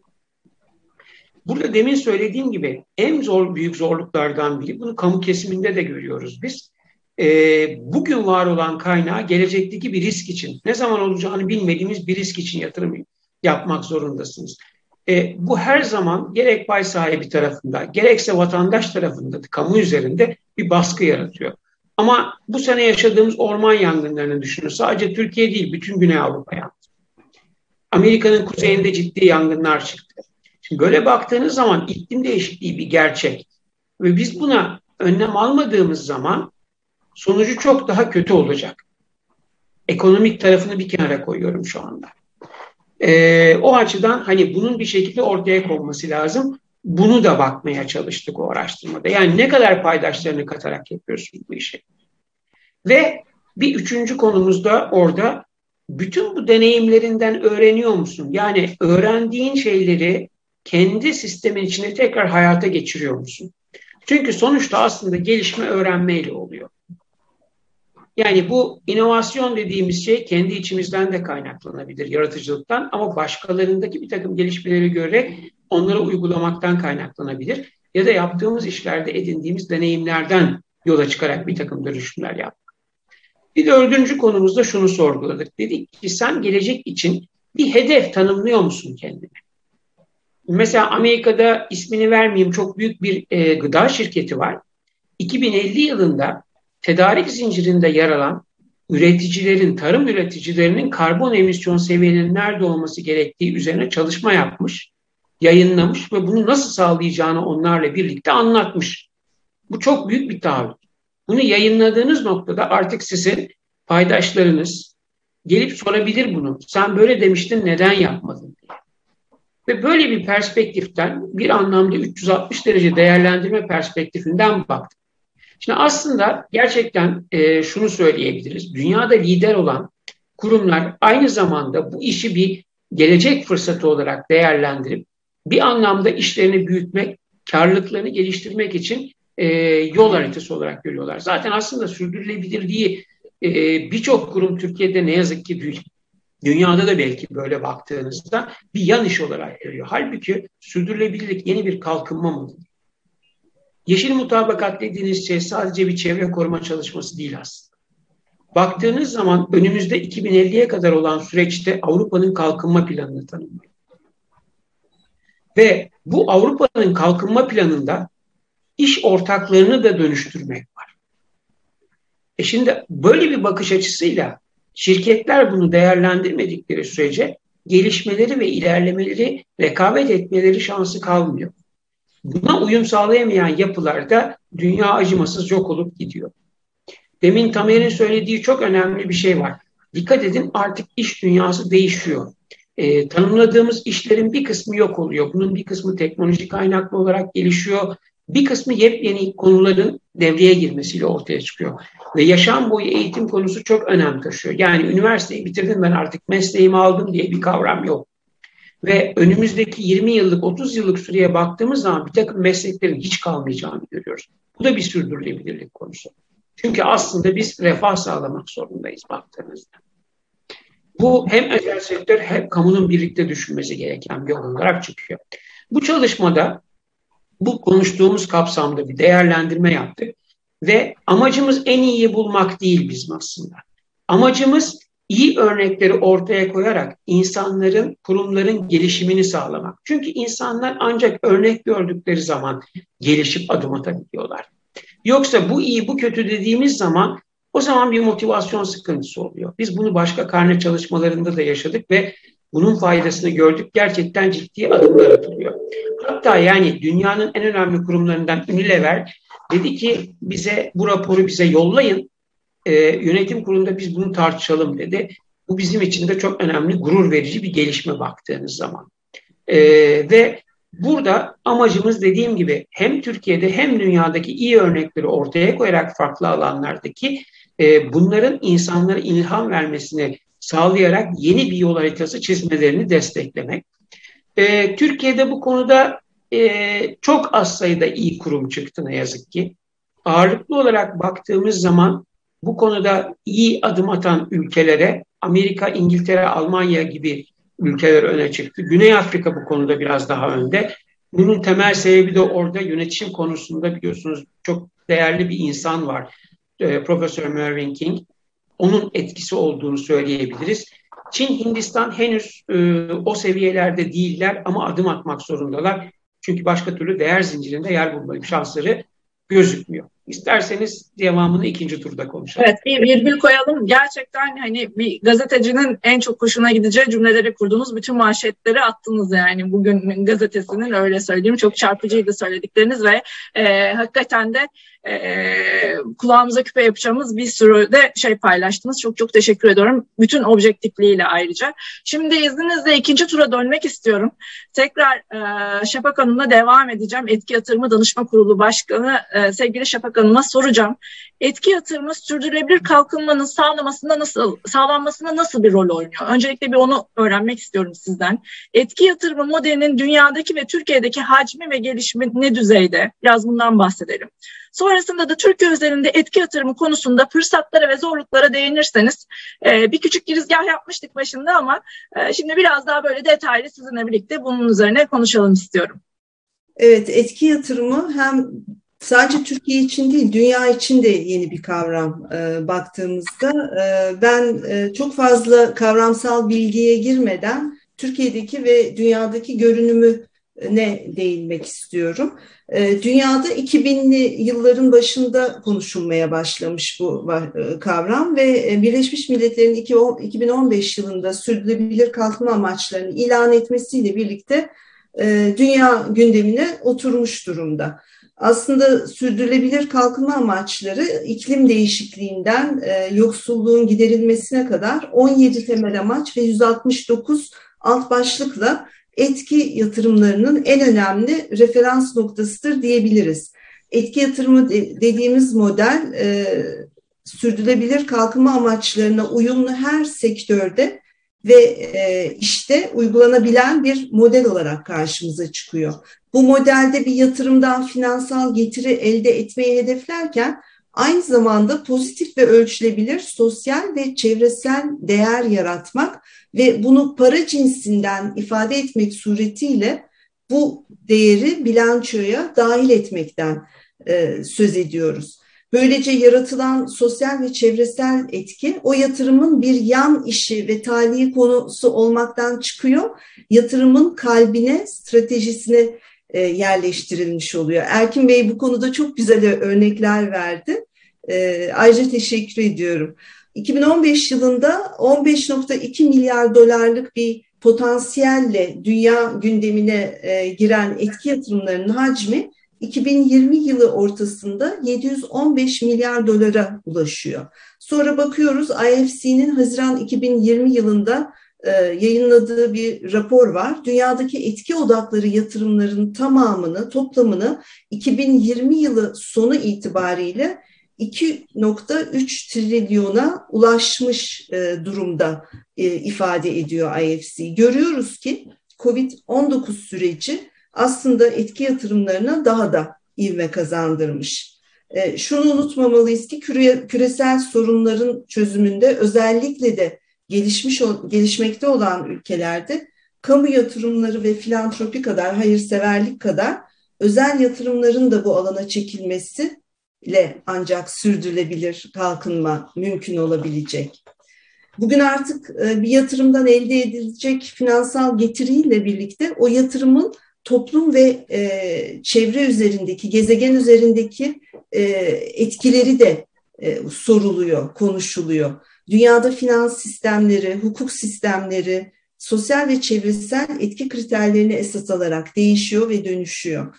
[SPEAKER 7] Burada demin söylediğim gibi en zor büyük zorluklardan biri, bunu kamu kesiminde de görüyoruz biz. Ee, bugün var olan kaynağı gelecekteki bir risk için, ne zaman olacağını bilmediğimiz bir risk için yatırım yapmak zorundasınız. E, bu her zaman gerek pay sahibi tarafında, gerekse vatandaş tarafında, kamu üzerinde bir baskı yaratıyor. Ama bu sene yaşadığımız orman yangınlarını düşünün. Sadece Türkiye değil, bütün Güney Avrupa yandı. Amerika'nın kuzeyinde ciddi yangınlar çıktı. Şimdi böyle baktığınız zaman iklim değişikliği bir gerçek. Ve biz buna önlem almadığımız zaman sonucu çok daha kötü olacak. Ekonomik tarafını bir kenara koyuyorum şu anda. Ee, o açıdan hani bunun bir şekilde ortaya konması lazım. Bunu da bakmaya çalıştık o araştırmada. Yani ne kadar paydaşlarını katarak yapıyorsun bu işi. Ve bir üçüncü konumuz da orada bütün bu deneyimlerinden öğreniyor musun? Yani öğrendiğin şeyleri kendi sistemin içinde tekrar hayata geçiriyor musun? Çünkü sonuçta aslında gelişme öğrenmeyle oluyor. Yani bu inovasyon dediğimiz şey kendi içimizden de kaynaklanabilir, yaratıcılıktan, ama başkalarındaki bir takım gelişmeleri görerek onları uygulamaktan kaynaklanabilir. Ya da yaptığımız işlerde edindiğimiz deneyimlerden yola çıkarak bir takım dönüşümler yaptık. Bir dördüncü konumuzda şunu sorguladık. Dedik ki sen gelecek için bir hedef tanımlıyor musun kendine? Mesela Amerika'da ismini vermeyeyim çok büyük bir e, gıda şirketi var. iki bin elli yılında tedarik zincirinde yer alan üreticilerin, tarım üreticilerinin karbon emisyon seviyelerinin nerede olması gerektiği üzerine çalışma yapmış, yayınlamış ve bunu nasıl sağlayacağını onlarla birlikte anlatmış. Bu çok büyük bir taahhüt. Bunu yayınladığınız noktada artık sizin paydaşlarınız gelip sorabilir bunu. Sen böyle demiştin, neden yapmadın diye. Ve böyle bir perspektiften bir anlamda üç yüz altmış derece değerlendirme perspektifinden baktık. Şimdi aslında gerçekten e, şunu söyleyebiliriz. Dünyada lider olan kurumlar aynı zamanda bu işi bir gelecek fırsatı olarak değerlendirip bir anlamda işlerini büyütmek, karlılıklarını geliştirmek için e, yol haritası olarak görüyorlar. Zaten aslında sürdürülebilirliği e, birçok kurum Türkiye'de ne yazık ki büyük. Dünyada da belki böyle baktığınızda bir yan iş olarak görüyor. Halbuki sürdürülebilirlik yeni bir kalkınma modeli. Yeşil mutabakat dediğiniz şey sadece bir çevre koruma çalışması değil aslında. Baktığınız zaman önümüzde iki bin elliye kadar olan süreçte Avrupa'nın kalkınma planını tanımlıyor. Ve bu Avrupa'nın kalkınma planında iş ortaklarını da dönüştürmek var. E şimdi böyle bir bakış açısıyla şirketler bunu değerlendirmedikleri sürece gelişmeleri ve ilerlemeleri, rekabet etmeleri şansı kalmıyor. Buna uyum sağlayamayan yapılarda dünya acımasız yok olup gidiyor. Demin Tamer'in söylediği çok önemli bir şey var. Dikkat edin, artık iş dünyası değişiyor. Ee, tanımladığımız işlerin bir kısmı yok oluyor. Bunun bir kısmı teknoloji kaynaklı olarak gelişiyor. Bir kısmı yepyeni konuların devreye girmesiyle ortaya çıkıyor. Ve yaşam boyu eğitim konusu çok önem taşıyor. Yani üniversiteyi bitirdim, ben artık mesleğimi aldım diye bir kavram yok. Ve önümüzdeki yirmi yıllık, otuz yıllık süreye baktığımız zaman bir takım mesleklerin hiç kalmayacağını görüyoruz. Bu da bir sürdürülebilirlik konusu. Çünkü aslında biz refah sağlamak zorundayız baktığınızda. Bu hem özel sektör hem kamunun birlikte düşünmesi gereken bir yol olarak çıkıyor. Bu çalışmada bu konuştuğumuz kapsamda bir değerlendirme yaptık ve amacımız en iyiyi bulmak değil bizim aslında. Amacımız iyi örnekleri ortaya koyarak insanların, kurumların gelişimini sağlamak. Çünkü insanlar ancak örnek gördükleri zaman gelişip adım atabiliyorlar. Yoksa bu iyi, bu kötü dediğimiz zaman o zaman bir motivasyon sıkıntısı oluyor. Biz bunu başka karne çalışmalarında da yaşadık ve bunun faydasını gördük. Gerçekten ciddi adımlar atılıyor. Hatta yani dünyanın en önemli kurumlarından Unilever dedi ki bize bu raporu bize yollayın. Ee, yönetim kurulunda biz bunu tartışalım dedi. Bu bizim için de çok önemli, gurur verici bir gelişme baktığınız zaman. Ee, ve burada amacımız dediğim gibi hem Türkiye'de hem dünyadaki iyi örnekleri ortaya koyarak farklı alanlardaki e, bunların insanlara ilham vermesini sağlayarak yeni bir yol haritası çizmelerini desteklemek. E, Türkiye'de bu konuda e, çok az sayıda iyi kurum çıktı ne yazık ki. Ağırlıklı olarak baktığımız zaman bu konuda iyi adım atan ülkelere Amerika, İngiltere, Almanya gibi ülkeler öne çıktı. Güney Afrika bu konuda biraz daha önde. Bunun temel sebebi de orada yönetişim konusunda biliyorsunuz çok değerli bir insan var. E, Profesör Mervyn King. Onun etkisi olduğunu söyleyebiliriz. Çin, Hindistan henüz e, o seviyelerde değiller ama adım atmak zorundalar. Çünkü başka türlü değer zincirinde yer bulma şansları gözükmüyor. İsterseniz devamını ikinci turda konuşalım.
[SPEAKER 2] Evet, bir virgül koyalım. Gerçekten hani bir gazetecinin en çok hoşuna gideceği cümleleri kurdunuz. Bütün manşetleri attınız yani. Bugün gazetesinin öyle söyleyeyim. Çok çarpıcıydı söyledikleriniz ve e, hakikaten de e, kulağımıza küpe yapacağımız bir sürü de şey paylaştınız. Çok çok teşekkür ediyorum. Bütün objektifliğiyle ayrıca. Şimdi izninizle ikinci tura dönmek istiyorum. Tekrar e, Şafak Hanım'la devam edeceğim. Etki Yatırımı Danışma Kurulu Başkanı e, sevgili Şafak Hanım'a soracağım. Etki yatırımı sürdürülebilir kalkınmanın sağlamasında nasıl, sağlanmasında nasıl bir rol oynuyor? Öncelikle bir onu öğrenmek istiyorum sizden. Etki yatırımı modelinin dünyadaki ve Türkiye'deki hacmi ve gelişimi ne düzeyde? Biraz bundan bahsedelim. Sonrasında da Türkiye üzerinde etki yatırımı konusunda fırsatlara ve zorluklara değinirseniz e, bir küçük girizgah yapmıştık başında ama e, şimdi biraz daha böyle detaylı sizinle birlikte bunun üzerine konuşalım istiyorum.
[SPEAKER 3] Evet, etki yatırımı hem sadece Türkiye için değil, dünya için de yeni bir kavram e, baktığımızda. E, ben e, çok fazla kavramsal bilgiye girmeden Türkiye'deki ve dünyadaki görünümüne değinmek istiyorum. E, dünyada iki binli yılların başında konuşulmaya başlamış bu e, kavram ve Birleşmiş Milletler'in iki bin on beş yılında sürdürülebilir kalkınma amaçlarını ilan etmesiyle birlikte e, dünya gündemine oturmuş durumda. Aslında sürdürülebilir kalkınma amaçları iklim değişikliğinden e, yoksulluğun giderilmesine kadar on yedi temel amaç ve yüz altmış dokuz alt başlıkla etki yatırımlarının en önemli referans noktasıdır diyebiliriz. Etki yatırımı de, dediğimiz model e, sürdürülebilir kalkınma amaçlarına uyumlu her sektörde ve e, işte uygulanabilen bir model olarak karşımıza çıkıyor. Bu modelde bir yatırımdan finansal getiri elde etmeyi hedeflerken aynı zamanda pozitif ve ölçülebilir sosyal ve çevresel değer yaratmak ve bunu para cinsinden ifade etmek suretiyle bu değeri bilançoya dahil etmekten e, söz ediyoruz. Böylece yaratılan sosyal ve çevresel etki o yatırımın bir yan işi ve talihi konusu olmaktan çıkıyor, yatırımın kalbine, stratejisine e, yerleştirilmiş oluyor. Erkin Bey bu konuda çok güzel örnekler verdi. E, ayrıca teşekkür ediyorum. iki bin on beş yılında on beş nokta iki milyar dolarlık bir potansiyelle dünya gündemine e, giren etki yatırımlarının hacmi iki bin yirmi yılı ortasında yedi yüz on beş milyar dolara ulaşıyor. Sonra bakıyoruz I F C'nin Haziran iki bin yirmi yılında e, yayınladığı bir rapor var. Dünyadaki etki odakları yatırımların tamamını, toplamını iki bin yirmi yılı sonu itibariyle iki nokta üç trilyona ulaşmış e, durumda e, ifade ediyor I F C. Görüyoruz ki kovid on dokuz süreci aslında etki yatırımlarına daha da ivme kazandırmış. E, şunu unutmamalıyız ki küre, küresel sorunların çözümünde özellikle de gelişmiş gelişmekte olan ülkelerde kamu yatırımları ve filantropi kadar, hayırseverlik kadar özel yatırımların da bu alana çekilmesi ile ancak sürdürülebilir kalkınma mümkün olabilecek. Bugün artık bir yatırımdan elde edilecek finansal getiriyle birlikte o yatırımın toplum ve e, çevre üzerindeki, gezegen üzerindeki e, etkileri de e, soruluyor, konuşuluyor. Dünyada finans sistemleri, hukuk sistemleri, sosyal ve çevresel etki kriterlerini esas alarak değişiyor ve dönüşüyor.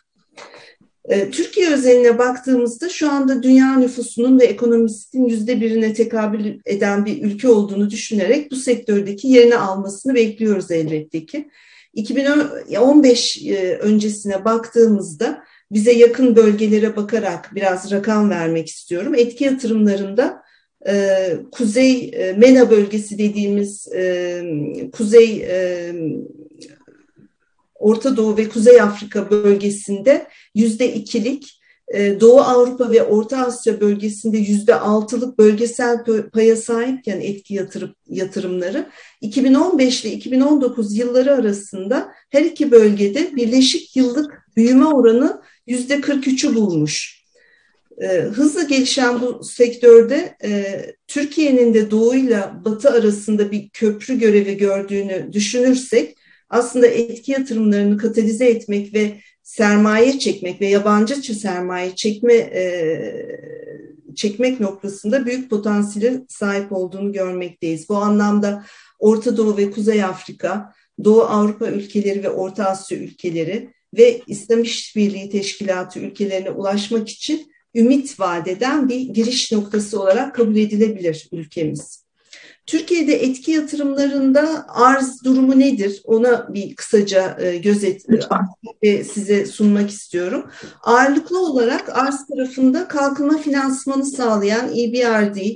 [SPEAKER 3] Türkiye özeline baktığımızda şu anda dünya nüfusunun ve ekonomisinin yüzde birine tekabül eden bir ülke olduğunu düşünerek bu sektördeki yerini almasını bekliyoruz elbette ki. iki bin on beş öncesine baktığımızda bize yakın bölgelere bakarak biraz rakam vermek istiyorum. Etki yatırımlarında Kuzey MENA bölgesi dediğimiz Kuzey Orta Doğu ve Kuzey Afrika bölgesinde yüzde ikilik, Doğu Avrupa ve Orta Asya bölgesinde yüzde altılık bölgesel paya sahipken etki yatırım, yatırımları iki bin on beş ile iki bin on dokuz yılları arasında her iki bölgede birleşik yıllık büyüme oranı yüzde kırk üçü bulmuş. Hızla gelişen bu sektörde Türkiye'nin de Doğu ile Batı arasında bir köprü görevi gördüğünü düşünürsek aslında etki yatırımlarını katalize etmek ve sermaye çekmek ve yabancı sermaye çekme e, çekmek noktasında büyük potansiyele sahip olduğunu görmekteyiz. Bu anlamda Orta Doğu ve Kuzey Afrika, Doğu Avrupa ülkeleri ve Orta Asya ülkeleri ve İslam İşbirliği Teşkilatı ülkelerine ulaşmak için ümit vaat eden bir giriş noktası olarak kabul edilebilir ülkemiz. Türkiye'de etki yatırımlarında arz durumu nedir? Ona bir kısaca gözet ve size sunmak istiyorum. Ağırlıklı olarak arz tarafında kalkınma finansmanı sağlayan E B R D,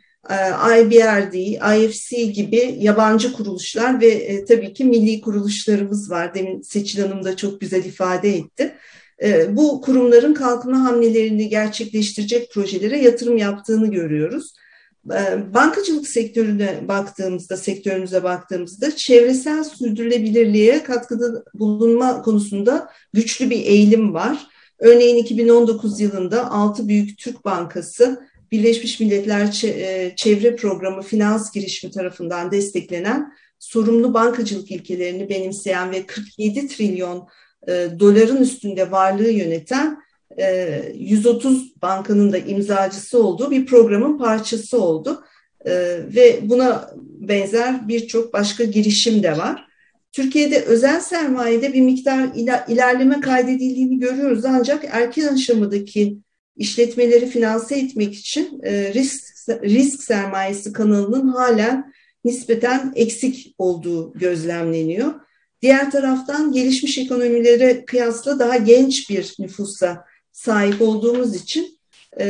[SPEAKER 3] I B R D, I F C gibi yabancı kuruluşlar ve tabii ki milli kuruluşlarımız var. Demin Seçil Hanım da çok güzel ifade etti. Bu kurumların kalkınma hamlelerini gerçekleştirecek projelere yatırım yaptığını görüyoruz. Bankacılık sektörüne baktığımızda, sektörümüze baktığımızda çevresel sürdürülebilirliğe katkıda bulunma konusunda güçlü bir eğilim var. Örneğin iki bin on dokuz yılında altı büyük Türk Bankası, Birleşmiş Milletler Çevre Programı Finans Girişimi tarafından desteklenen sorumlu bankacılık ilkelerini benimseyen ve kırk yedi trilyon doların üstünde varlığı yöneten yüz otuz bankanın da imzacısı olduğu bir programın parçası oldu. Ve buna benzer birçok başka girişim de var. Türkiye'de özel sermayede bir miktar ilerleme kaydedildiğini görüyoruz, ancak erken aşamadaki işletmeleri finanse etmek için risk, risk sermayesi kanalının halen nispeten eksik olduğu gözlemleniyor. Diğer taraftan gelişmiş ekonomilere kıyasla daha genç bir nüfusa sahip olduğumuz için e,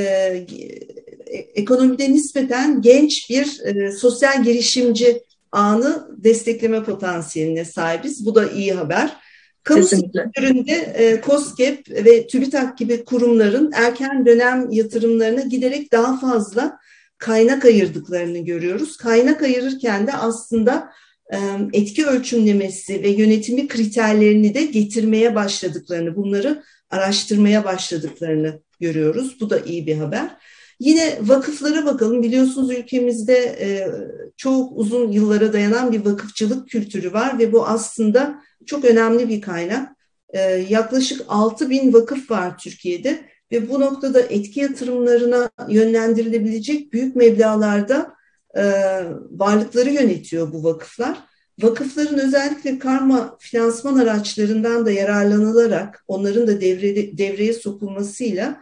[SPEAKER 3] ekonomide nispeten genç bir e, sosyal girişimci ağını destekleme potansiyeline sahibiz. Bu da iyi haber. Kamu sektöründe e, KOSGEB ve TÜBİTAK gibi kurumların erken dönem yatırımlarına giderek daha fazla kaynak ayırdıklarını görüyoruz. Kaynak ayırırken de aslında e, etki ölçümlemesi ve yönetimi kriterlerini de getirmeye başladıklarını, bunları araştırmaya başladıklarını görüyoruz. Bu da iyi bir haber. Yine vakıflara bakalım. Biliyorsunuz ülkemizde e, çok uzun yıllara dayanan bir vakıfçılık kültürü var ve bu aslında çok önemli bir kaynak. E, yaklaşık altı bin vakıf var Türkiye'de ve bu noktada etki yatırımlarına yönlendirilebilecek büyük meblağlarda e, varlıkları yönetiyor bu vakıflar. Vakıfların özellikle karma finansman araçlarından da yararlanılarak onların da devrede, devreye sokulmasıyla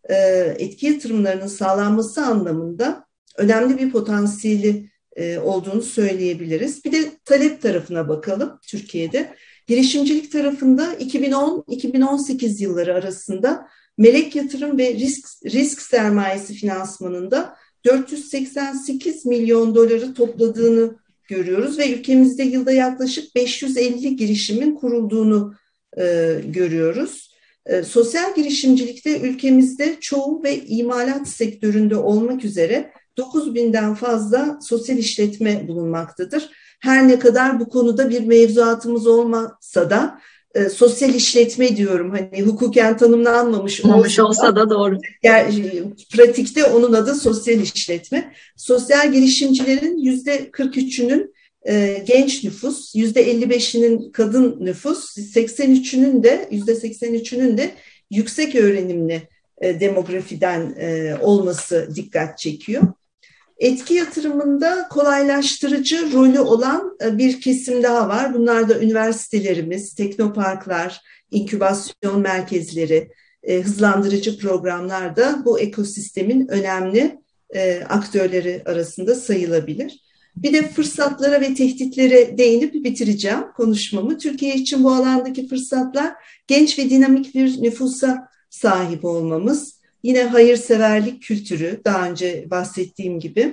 [SPEAKER 3] etki yatırımlarının sağlanması anlamında önemli bir potansiyeli olduğunu söyleyebiliriz. Bir de talep tarafına bakalım Türkiye'de. Girişimcilik tarafında iki bin on iki bin on sekiz yılları arasında melek yatırım ve risk, risk sermayesi finansmanında dört yüz seksen sekiz milyon doları topladığını görüyoruz ve ülkemizde yılda yaklaşık beş yüz elli girişimin kurulduğunu e, görüyoruz. E, sosyal girişimcilikte ülkemizde çoğu ve imalat sektöründe olmak üzere dokuz binden fazla sosyal işletme bulunmaktadır. Her ne kadar bu konuda bir mevzuatımız olmasa da e, sosyal işletme diyorum, hani hukuken tanımlanmamış
[SPEAKER 2] olsa, olsa da doğru.
[SPEAKER 3] Yani, pratikte onun adı sosyal işletme. Sosyal girişimcilerin yüzde kırk üçünün e, genç nüfus, yüzde elli beşinin kadın nüfus, seksen üçünün de yüzde seksen üçünün de yüksek öğrenimli e, demografiden e, olması dikkat çekiyor. Etki yatırımında kolaylaştırıcı rolü olan bir kesim daha var. Bunlar da üniversitelerimiz, teknoparklar, inkübasyon merkezleri, hızlandırıcı programlar da bu ekosistemin önemli aktörleri arasında sayılabilir. Bir de fırsatlara ve tehditlere değinip bitireceğim konuşmamı. Türkiye için bu alandaki fırsatlar genç ve dinamik bir nüfusa sahip olmamız. Yine hayırseverlik kültürü, daha önce bahsettiğim gibi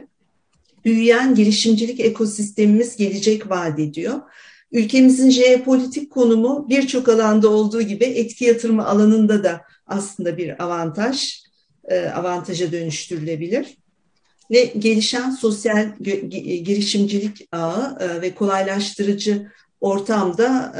[SPEAKER 3] büyüyen girişimcilik ekosistemimiz gelecek vaat ediyor. Ülkemizin jeopolitik konumu birçok alanda olduğu gibi etki yatırımı alanında da aslında bir avantaj, avantaja dönüştürülebilir. Ve gelişen sosyal girişimcilik ağı ve kolaylaştırıcı ortamda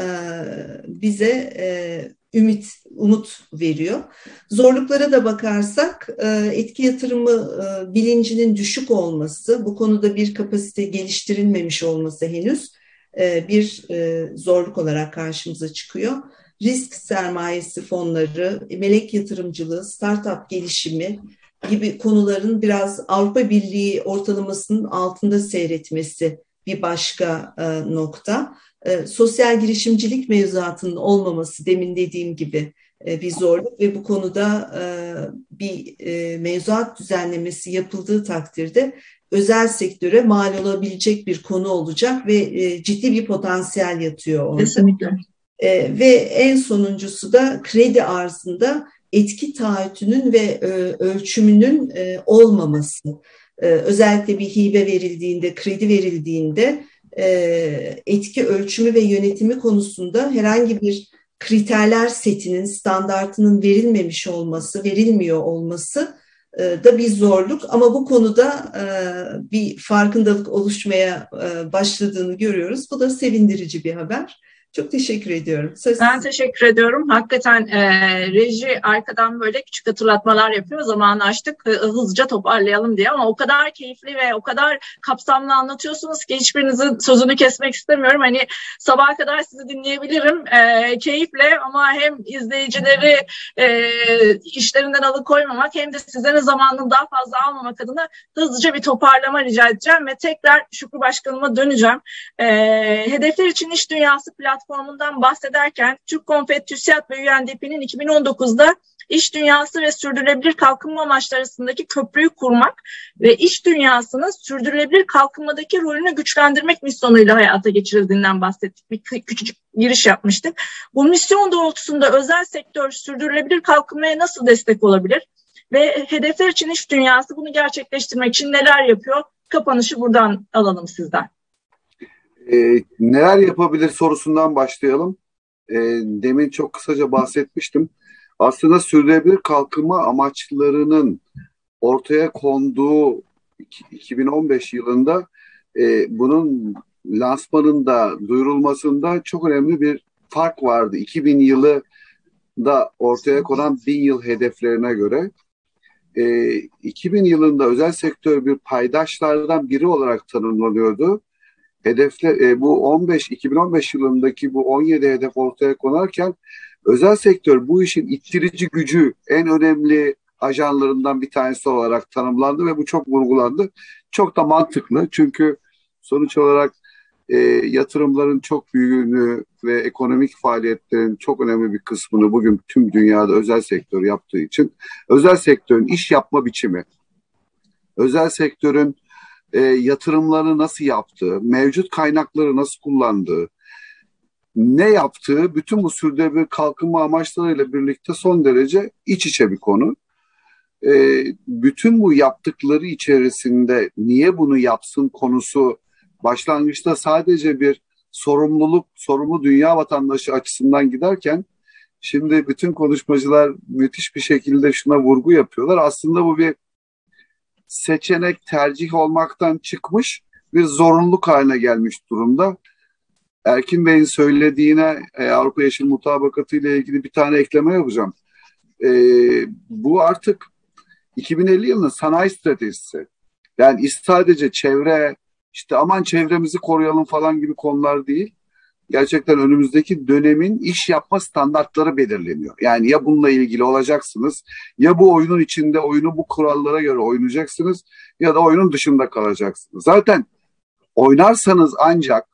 [SPEAKER 3] bize ümit, umut veriyor. Zorluklara da bakarsak etki yatırımı bilincinin düşük olması, bu konuda bir kapasite geliştirilmemiş olması henüz bir zorluk olarak karşımıza çıkıyor. Risk sermayesi fonları, melek yatırımcılığı, startup gelişimi gibi konuların biraz Avrupa Birliği ortalamasının altında seyretmesi bir başka nokta. E, sosyal girişimcilik mevzuatının olmaması, demin dediğim gibi e, bir zorluk ve bu konuda e, bir e, mevzuat düzenlemesi yapıldığı takdirde özel sektöre mal olabilecek bir konu olacak ve e, ciddi bir potansiyel yatıyor orada.
[SPEAKER 2] Kesinlikle.
[SPEAKER 3] E, ve en sonuncusu da kredi arzında etki taahhütünün ve e, ölçümünün e, olmaması. E, özellikle bir hibe verildiğinde, kredi verildiğinde etki ölçümü ve yönetimi konusunda herhangi bir kriterler setinin, standartının verilmemiş olması, verilmiyor olması da bir zorluk. Ama bu konuda bir farkındalık oluşmaya başladığını görüyoruz. Bu da sevindirici bir haber. Çok teşekkür ediyorum.
[SPEAKER 2] Söz ben size. Teşekkür ediyorum. Hakikaten e, reji arkadan böyle küçük hatırlatmalar yapıyor. Zamanı açtık, hızlıca toparlayalım diye, ama o kadar keyifli ve o kadar kapsamlı anlatıyorsunuz ki hiçbirinizin sözünü kesmek istemiyorum. Hani sabaha kadar sizi dinleyebilirim e, keyifle, ama hem izleyicileri e, işlerinden alıkoymamak hem de sizlerin zamanını daha fazla almamak adına hızlıca bir toparlama rica edeceğim ve tekrar Şükrü Başkanıma döneceğim. E, Hedefler için İş Dünyası platformu formundan bahsederken Türk Konfet, TÜSİAD ve U N D P'nin iki bin on dokuzda İş dünyası ve sürdürülebilir kalkınma amaçları arasındaki köprüyü kurmak ve iş dünyasının sürdürülebilir kalkınmadaki rolünü güçlendirmek misyonuyla hayata geçirildiğinden bahsettik. Bir küçücük giriş yapmıştık. Bu misyon doğrultusunda özel sektör sürdürülebilir kalkınmaya nasıl destek olabilir? Ve hedefler için iş dünyası bunu gerçekleştirmek için neler yapıyor? Kapanışı buradan alalım sizden.
[SPEAKER 4] E, neler yapabilir sorusundan başlayalım. E, demin çok kısaca bahsetmiştim. Aslında sürdürülebilir kalkınma amaçlarının ortaya konduğu iki bin on beş yılında e, bunun lansmanında, duyurulmasında çok önemli bir fark vardı. iki bin yılında ortaya konan bin yıl hedeflerine göre. E, iki bin yılında özel sektör bir paydaşlardan biri olarak tanımlanıyordu. Hedefler, e, bu on beş iki bin on beş yılındaki bu on yedi hedef ortaya konarken özel sektör bu işin ittirici gücü, en önemli ajanlarından bir tanesi olarak tanımlandı ve bu çok vurgulandı. Çok da mantıklı çünkü sonuç olarak e, yatırımların çok büyüğünü ve ekonomik faaliyetlerin çok önemli bir kısmını bugün tüm dünyada özel sektör yaptığı için özel sektörün iş yapma biçimi, özel sektörün e, yatırımları nasıl yaptığı, mevcut kaynakları nasıl kullandığı, ne yaptığı, bütün bu sürdürülebilir kalkınma amaçlarıyla birlikte son derece iç içe bir konu. E, bütün bu yaptıkları içerisinde niye bunu yapsın konusu başlangıçta sadece bir sorumluluk, sorumlu dünya vatandaşı açısından giderken şimdi bütün konuşmacılar müthiş bir şekilde şuna vurgu yapıyorlar. Aslında bu bir seçenek, tercih olmaktan çıkmış bir zorunluluk haline gelmiş durumda. Erkin Bey'in söylediğine e, Avrupa Yeşil Mutabakatı ile ilgili bir tane ekleme yapacağım. E, bu artık iki bin elli yılının sanayi stratejisi. Yani iş sadece çevre, işte aman çevremizi koruyalım falan gibi konular değil. Gerçekten önümüzdeki dönemin iş yapma standartları belirleniyor. Yani ya bununla ilgili olacaksınız, ya bu oyunun içinde oyunu bu kurallara göre oynayacaksınız ya da oyunun dışında kalacaksınız. Zaten oynarsanız ancak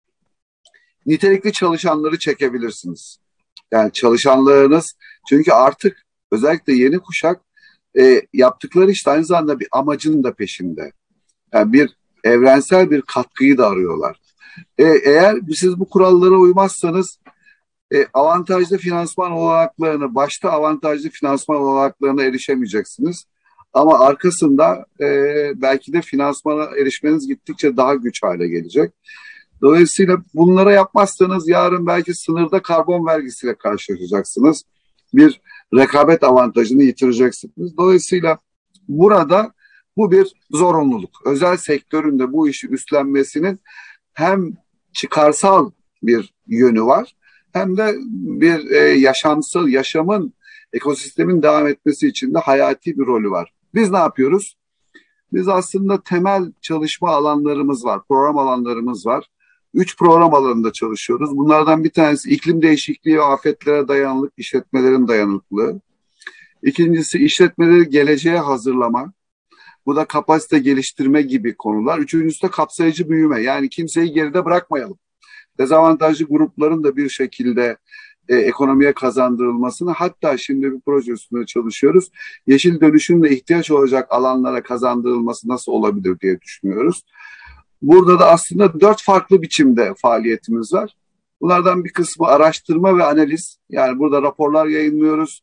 [SPEAKER 4] nitelikli çalışanları çekebilirsiniz. Yani çalışanlarınız, çünkü artık özellikle yeni kuşak e, yaptıkları işte aynı zamanda bir amacın da peşinde. Yani bir evrensel bir katkıyı da arıyorlar. E, eğer siz bu kurallara uymazsanız e, avantajlı finansman olanaklarını, başta avantajlı finansman olanaklarına erişemeyeceksiniz. Ama arkasında e, belki de finansmana erişmeniz gittikçe daha güç hale gelecek. Dolayısıyla bunlara yapmazsanız yarın belki sınırda karbon vergisiyle karşılaşacaksınız. Bir rekabet avantajını yitireceksiniz. Dolayısıyla burada bu bir zorunluluk. Özel sektörün de bu işi üstlenmesinin hem çıkarsal bir yönü var hem de bir e, yaşamsal, yaşamın, ekosistemin devam etmesi için de hayati bir rolü var. Biz ne yapıyoruz? Biz aslında temel çalışma alanlarımız var, program alanlarımız var. Üç program alanında çalışıyoruz. Bunlardan bir tanesi iklim değişikliği ve afetlere dayanıklı işletmelerin dayanıklılığı. İkincisi işletmeleri geleceğe hazırlama. Bu da kapasite geliştirme gibi konular. Üçüncüsü de kapsayıcı büyüme. Yani kimseyi geride bırakmayalım. Dezavantajlı grupların da bir şekilde e, ekonomiye kazandırılmasını, hatta şimdi bir proje üstünde çalışıyoruz. Yeşil dönüşümle ihtiyaç olacak alanlara kazandırılması nasıl olabilir diye düşünüyoruz. Burada da aslında dört farklı biçimde faaliyetimiz var. Bunlardan bir kısmı araştırma ve analiz. Yani burada raporlar yayınlıyoruz.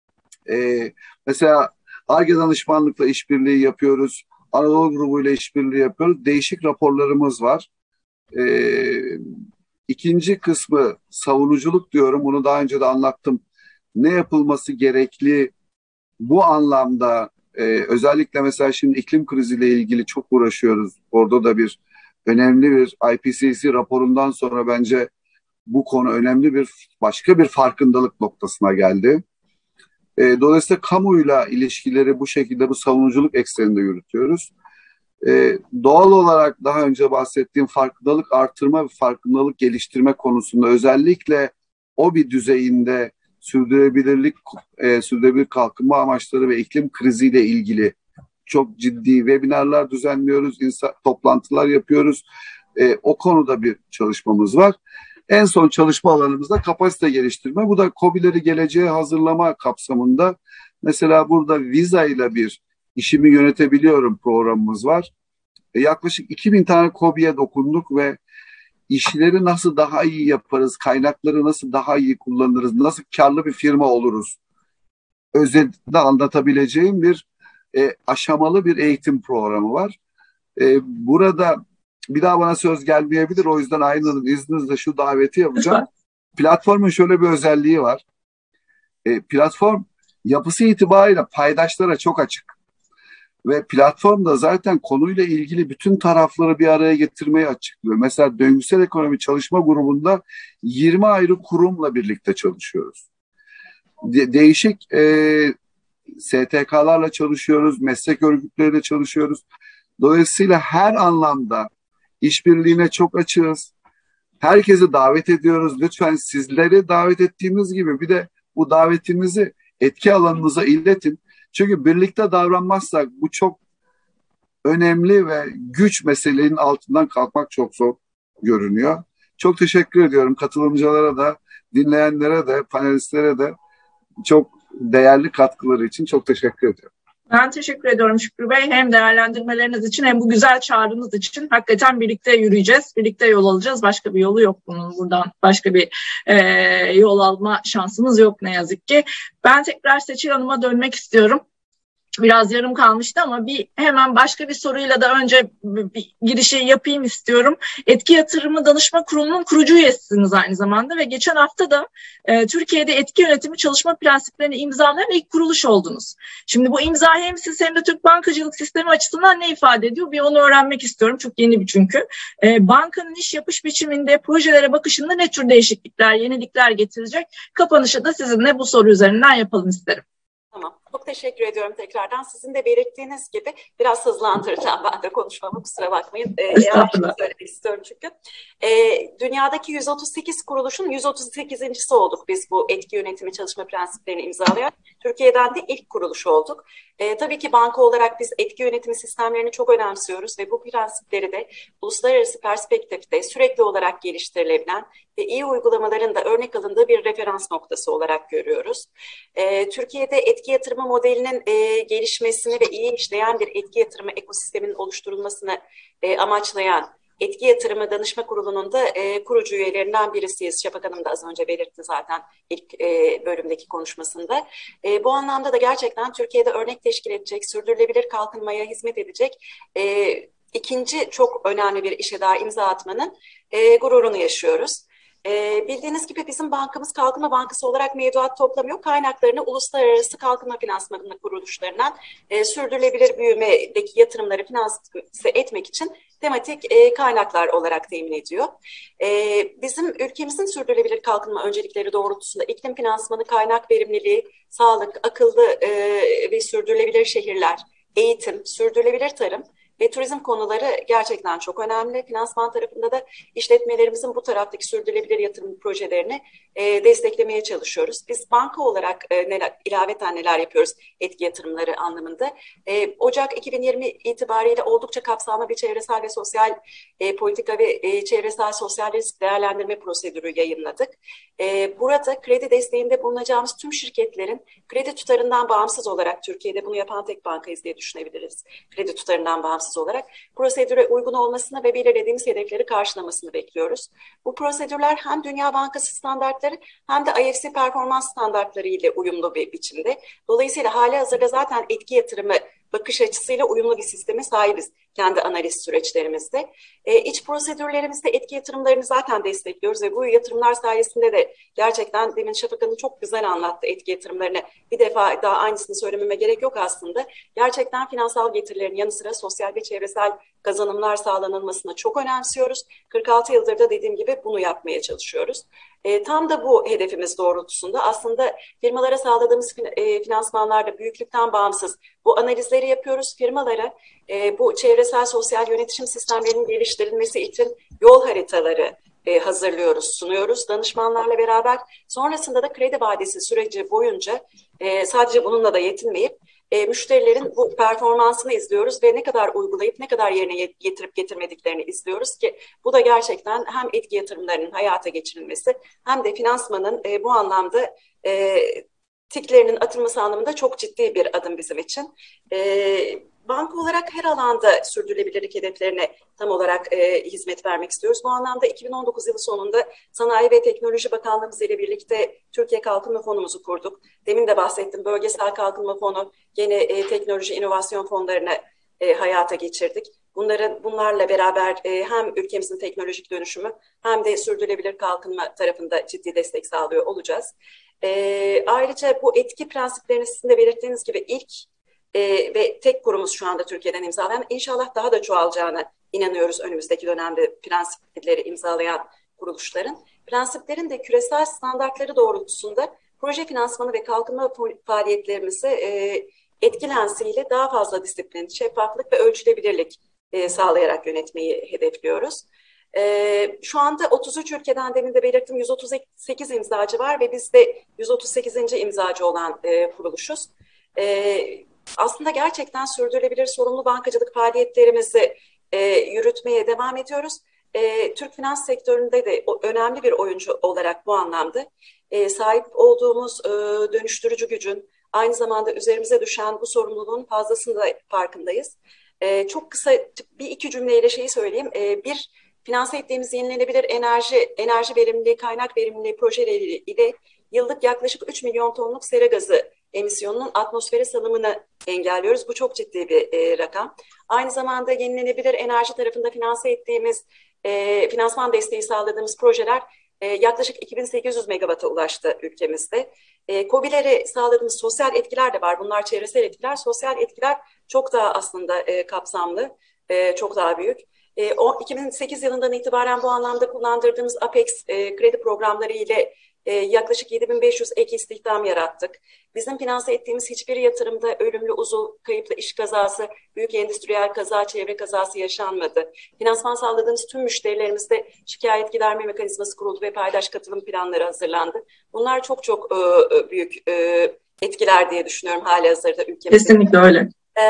[SPEAKER 4] Ee, mesela Ar-Ge danışmanlıkla işbirliği yapıyoruz. Anadolu Grubu ile işbirliği yapıyoruz. Değişik raporlarımız var. Ee, ikinci kısmı savunuculuk diyorum. Bunu daha önce de anlattım. Ne yapılması gerekli bu anlamda? Ee, özellikle mesela şimdi iklim kriziyle ilgili çok uğraşıyoruz. Orada da bir önemli bir I P C C raporundan sonra bence bu konu önemli bir başka bir farkındalık noktasına geldi. Ee, dolayısıyla kamuyla ilişkileri bu şekilde bu savunuculuk ekseninde yürütüyoruz. Ee, doğal olarak daha önce bahsettiğim farkındalık artırma ve farkındalık geliştirme konusunda özellikle o bir düzeyinde sürdürülebilirlik, e, sürdürülebilir kalkınma amaçları ve iklim kriziyle ilgili çok ciddi webinarlar düzenliyoruz, insan, toplantılar yapıyoruz. E, o konuda bir çalışmamız var. En son çalışma alanımızda kapasite geliştirme. Bu da KOBİ'leri geleceğe hazırlama kapsamında. Mesela burada Visa ile bir işimi yönetebiliyorum programımız var. E, yaklaşık iki bin tane KOBİ'ye dokunduk ve işleri nasıl daha iyi yaparız, kaynakları nasıl daha iyi kullanırız, nasıl karlı bir firma oluruz özetle anlatabileceğim bir e, aşamalı bir eğitim programı var. E, burada bir daha bana söz gelmeyebilir, o yüzden Aylin Hanım izninizle şu daveti yapacağım. Platformun şöyle bir özelliği var. E, platform yapısı itibariyle paydaşlara çok açık. Ve platformda zaten konuyla ilgili bütün tarafları bir araya getirmeyi açıklıyor. Mesela döngüsel ekonomi çalışma grubunda yirmi ayrı kurumla birlikte çalışıyoruz. De- değişik e, S T K'larla çalışıyoruz, meslek örgütleriyle çalışıyoruz. Dolayısıyla her anlamda işbirliğine çok açığız. Herkesi davet ediyoruz. Lütfen sizleri davet ettiğimiz gibi bir de bu davetimizi etki alanınıza iletin. Çünkü birlikte davranmazsak bu çok önemli ve güç meselenin altından kalkmak çok zor görünüyor. Çok teşekkür ediyorum katılımcılara da, dinleyenlere de, panelistlere de çok değerli katkıları için çok teşekkür ediyorum.
[SPEAKER 2] Ben teşekkür ediyorum Şükrü Bey. Hem değerlendirmeleriniz için hem bu güzel çağrınız için. Hakikaten birlikte yürüyeceğiz, birlikte yol alacağız. Başka bir yolu yok bunun. Buradan başka bir e, yol alma şansımız yok ne yazık ki. Ben tekrar Seçil Hanım'a dönmek istiyorum. Biraz yarım kalmıştı ama bir hemen başka bir soruyla da önce bir girişi yapayım istiyorum. Etki Yatırımı Danışma Kurulu'nun kurucu üyesisiniz aynı zamanda ve geçen hafta da e, Türkiye'de etki yönetimi çalışma prensiplerini imzalayan ilk kuruluş oldunuz. Şimdi bu imza hem siz hem de Türk bankacılık sistemi açısından ne ifade ediyor? Bir onu öğrenmek istiyorum. Çok yeni bir çünkü. E, bankanın iş yapış biçiminde, projelere bakışında ne tür değişiklikler, yenilikler getirecek? Kapanışı da sizinle bu soru üzerinden yapalım isterim.
[SPEAKER 5] Tamam. Çok teşekkür ediyorum tekrardan. Sizin de belirttiğiniz gibi biraz hızlandıracağım ben de konuşmamı, kusura bakmayın. Ee, yavaş söylemek istiyorum çünkü. Ee, dünyadaki yüz otuz sekiz kuruluşun yüz otuz sekizincisi olduk biz bu etki yönetimi çalışma prensiplerini imzalayan. Türkiye'den de ilk kuruluş olduk. Ee, tabii ki banka olarak biz etki yönetimi sistemlerini çok önemsiyoruz ve bu prensipleri de uluslararası perspektifte sürekli olarak geliştirilebilen ve iyi uygulamaların da örnek alındığı bir referans noktası olarak görüyoruz. Ee, Türkiye'de etki yatırımı modelinin e, gelişmesini ve iyi işleyen bir etki yatırımı ekosisteminin oluşturulmasını e, amaçlayan Etki Yatırımı Danışma Kurulu'nun da e, kurucu üyelerinden birisiyiz. Şafak Hanım da az önce belirtti zaten ilk e, bölümdeki konuşmasında. E, bu anlamda da gerçekten Türkiye'de örnek teşkil edecek, sürdürülebilir kalkınmaya hizmet edecek e, ikinci çok önemli bir işe daha imza atmanın e, gururunu yaşıyoruz. E, bildiğiniz gibi bizim bankamız Kalkınma Bankası olarak mevduat toplamıyor. Kaynaklarını uluslararası kalkınma finansmanı kuruluşlarından e, sürdürülebilir büyümedeki yatırımları finanse etmek için tematik e, kaynaklar olarak temin ediyor. E, bizim ülkemizin sürdürülebilir kalkınma öncelikleri doğrultusunda iklim finansmanı, kaynak verimliliği, sağlık, akıllı e, ve sürdürülebilir şehirler, eğitim, sürdürülebilir tarım ve turizm konuları gerçekten çok önemli. Finansman tarafında da işletmelerimizin bu taraftaki sürdürülebilir yatırım projelerini e, desteklemeye çalışıyoruz. Biz banka olarak e, neler, ilaveten neler yapıyoruz etki yatırımları anlamında. E, Ocak iki bin yirmi itibariyle oldukça kapsamlı bir çevresel ve sosyal e, politika ve e, çevresel sosyal risk değerlendirme prosedürü yayınladık. E, burada kredi desteğinde bulunacağımız tüm şirketlerin kredi tutarından bağımsız olarak, Türkiye'de bunu yapan tek bankayız diye düşünebiliriz. Kredi tutarından bağımsız olarak prosedüre uygun olmasını ve belirlediğimiz hedefleri karşılamasını bekliyoruz. Bu prosedürler hem Dünya Bankası standartları hem de I F C performans standartları ile uyumlu bir biçimde. Dolayısıyla hali hazırda zaten etki yatırımı bakış açısıyla uyumlu bir sisteme sahibiz kendi analiz süreçlerimizde. E, iç prosedürlerimizde etki yatırımlarını zaten destekliyoruz ve bu yatırımlar sayesinde de gerçekten demin Şafak Hanım çok güzel anlattı etki yatırımlarını. Bir defa daha aynısını söylememe gerek yok aslında. Gerçekten finansal getirilerin yanı sıra sosyal ve çevresel kazanımlar sağlanılmasını çok önemsiyoruz. kırk altı yıldır da dediğim gibi bunu yapmaya çalışıyoruz. E, tam da bu hedefimiz doğrultusunda aslında firmalara sağladığımız fin, e, finansmanlarda büyüklükten bağımsız bu analizleri yapıyoruz. Firmalara e, bu çevresel sosyal yönetişim sistemlerinin geliştirilmesi için yol haritaları e, hazırlıyoruz, sunuyoruz danışmanlarla beraber. Sonrasında da kredi vadesi süreci boyunca e, sadece bununla da yetinmeyip e, müşterilerin bu performansını izliyoruz ve ne kadar uygulayıp ne kadar yerine getirip getirmediklerini izliyoruz ki bu da gerçekten hem etki yatırımlarının hayata geçirilmesi hem de finansmanın e, bu anlamda e, tiklerinin atılması anlamında çok ciddi bir adım bizim için. E, banka olarak her alanda sürdürülebilirlik hedeflerine tam olarak e, hizmet vermek istiyoruz. Bu anlamda iki bin on dokuz yılı sonunda Sanayi ve Teknoloji Bakanlığımız ile birlikte Türkiye Kalkınma Fonumuzu kurduk. Demin de bahsettim, Bölgesel Kalkınma Fonu, yeni e, teknoloji inovasyon fonlarını e, hayata geçirdik. Bunların bunlarla beraber e, hem ülkemizin teknolojik dönüşümü hem de sürdürülebilir kalkınma tarafında ciddi destek sağlıyor olacağız. E, ayrıca bu etki prensiplerini sizin de belirttiğiniz gibi ilk e, ve tek kurumuz şu anda Türkiye'den imzalayan, inşallah daha da çoğalacağına inanıyoruz önümüzdeki dönemde prensipleri imzalayan kuruluşların. Prensiplerin de küresel standartları doğrultusunda proje finansmanı ve kalkınma faaliyetlerimizi e, etkilensiyle daha fazla disiplin, şeffaflık ve ölçülebilirlik e, sağlayarak yönetmeyi hedefliyoruz. E, şu anda otuz üç ülkeden, demin de belirttim, yüz otuz sekiz imzacı var ve biz de yüz otuz sekizinci imzacı olan e, kuruluşuz. E, aslında gerçekten sürdürülebilir sorumlu bankacılık faaliyetlerimizi e, yürütmeye devam ediyoruz. E, Türk finans sektöründe de önemli bir oyuncu olarak bu anlamda e, sahip olduğumuz e, dönüştürücü gücün, aynı zamanda üzerimize düşen bu sorumluluğun fazlasında farkındayız. Ee, çok kısa bir iki cümleyle şeyi söyleyeyim. Ee, bir, finanse ettiğimiz yenilenebilir enerji, enerji verimliliği, kaynak verimliliği projeleri ile yıllık yaklaşık üç milyon tonluk sera gazı emisyonunun atmosfere salımını engelliyoruz. Bu çok ciddi bir e, rakam. Aynı zamanda yenilenebilir enerji tarafında finanse ettiğimiz, e, finansman desteği sağladığımız projeler e, yaklaşık iki bin sekiz yüz megawata ulaştı ülkemizde. E, KOBİ'lere sağladığımız sosyal etkiler de var. Bunlar çevresel etkiler. Sosyal etkiler çok daha aslında e, kapsamlı, e, çok daha büyük. E, o, iki bin sekiz yılından itibaren bu anlamda kullandırdığımız Apex e, kredi programları ile e, yaklaşık yedi bin beş yüz ek istihdam yarattık. Bizim finanse ettiğimiz hiçbir yatırımda ölümlü, uzuv, kayıplı iş kazası, büyük endüstriyel kaza, çevre kazası yaşanmadı. Finansman sağladığımız tüm müşterilerimizde şikayet giderme mekanizması kuruldu ve paydaş katılım planları hazırlandı. Bunlar çok çok e, büyük e, etkiler diye düşünüyorum halihazırda ülkemizde.
[SPEAKER 2] Kesinlikle öyle.
[SPEAKER 5] E,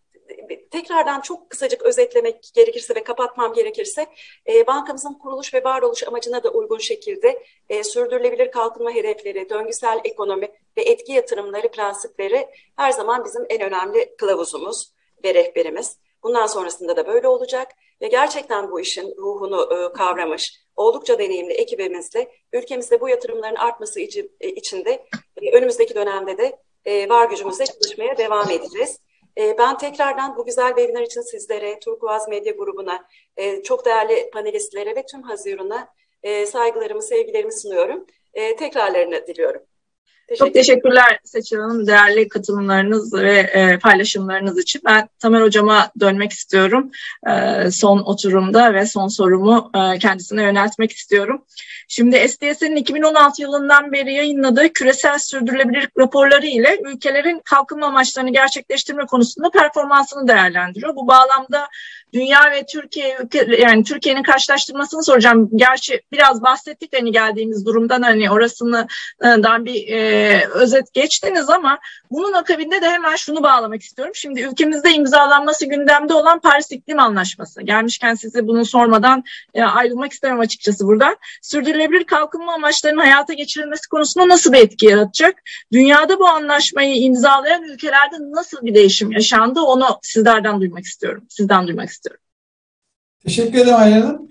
[SPEAKER 5] Tekrardan çok kısacık özetlemek gerekirse ve kapatmam gerekirse, e, bankamızın kuruluş ve varoluş amacına da uygun şekilde e, sürdürülebilir kalkınma hedefleri, döngüsel ekonomi ve etki yatırımları prensipleri her zaman bizim en önemli kılavuzumuz ve rehberimiz. Bundan sonrasında da böyle olacak ve gerçekten bu işin ruhunu e, kavramış, oldukça deneyimli ekibimizle ülkemizde bu yatırımların artması için, e, için de e, önümüzdeki dönemde de e, var gücümüzle çalışmaya devam edeceğiz. Ben tekrardan bu güzel webinar için sizlere, Turkuaz Medya Grubu'na, çok değerli panelistlere ve tüm Hazirun'a saygılarımı, sevgilerimi sunuyorum. Tekrarlarını diliyorum.
[SPEAKER 2] Teşekkür Çok teşekkürler Seçil Hanım, değerli katılımlarınız ve e, paylaşımlarınız için. Ben Tamer Hocam'a dönmek istiyorum. E, son oturumda ve son sorumu e, kendisine yöneltmek istiyorum. Şimdi S D S'nin iki bin on altı yılından beri yayınladığı küresel sürdürülebilirlik raporları ile ülkelerin kalkınma amaçlarını gerçekleştirme konusunda performansını değerlendiriyor. Bu bağlamda dünya ve Türkiye, yani Türkiye'nin karşılaştırmasını soracağım. Gerçi biraz bahsettik hani geldiğimiz durumdan, hani orasından bir e, özet geçtiniz ama bunun akabinde de hemen şunu bağlamak istiyorum. Şimdi ülkemizde imzalanması gündemde olan Paris İklim Anlaşması. Gelmişken size bunu sormadan e, ayrılmak istemem açıkçası buradan. Sürdürülebilir kalkınma amaçlarının hayata geçirilmesi konusunda nasıl bir etki yaratacak? Dünyada bu anlaşmayı imzalayan ülkelerde nasıl bir değişim yaşandı? Onu sizlerden duymak istiyorum. Sizden duymak istiyorum.
[SPEAKER 6] Teşekkür ederim Aylin Hanım.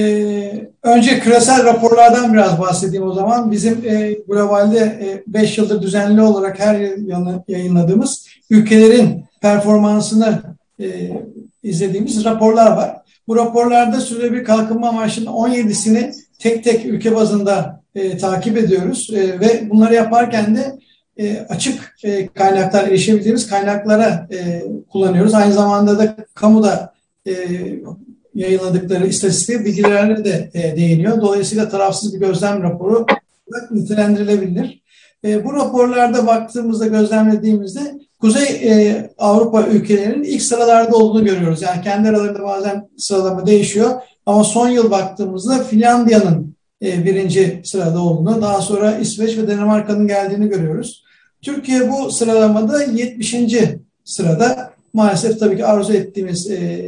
[SPEAKER 6] Ee, önce küresel raporlardan biraz bahsedeyim o zaman. Bizim e, globalde beş e, yıldır düzenli olarak her yıl yayınladığımız ülkelerin performansını e, izlediğimiz raporlar var. Bu raporlarda sürdürülebilir kalkınma amaçlarının on yedisini tek tek ülke bazında e, takip ediyoruz e, ve bunları yaparken de e, açık e, kaynaklar, erişebildiğimiz kaynaklara e, kullanıyoruz. Aynı zamanda da kamuda e, yayınladıkları istatistik bilgilerine de e, değiniyor. Dolayısıyla tarafsız bir gözlem raporu nitelendirilebilir. E, bu raporlarda baktığımızda, gözlemlediğimizde Kuzey e, Avrupa ülkelerinin ilk sıralarda olduğunu görüyoruz. Yani kendi aralarında bazen sıralama değişiyor. Ama son yıl baktığımızda Finlandiya'nın e, birinci sırada olduğunu, daha sonra İsveç ve Danimarka'nın geldiğini görüyoruz. Türkiye bu sıralamada yetmişinci sırada. Maalesef tabii ki arzu ettiğimiz e,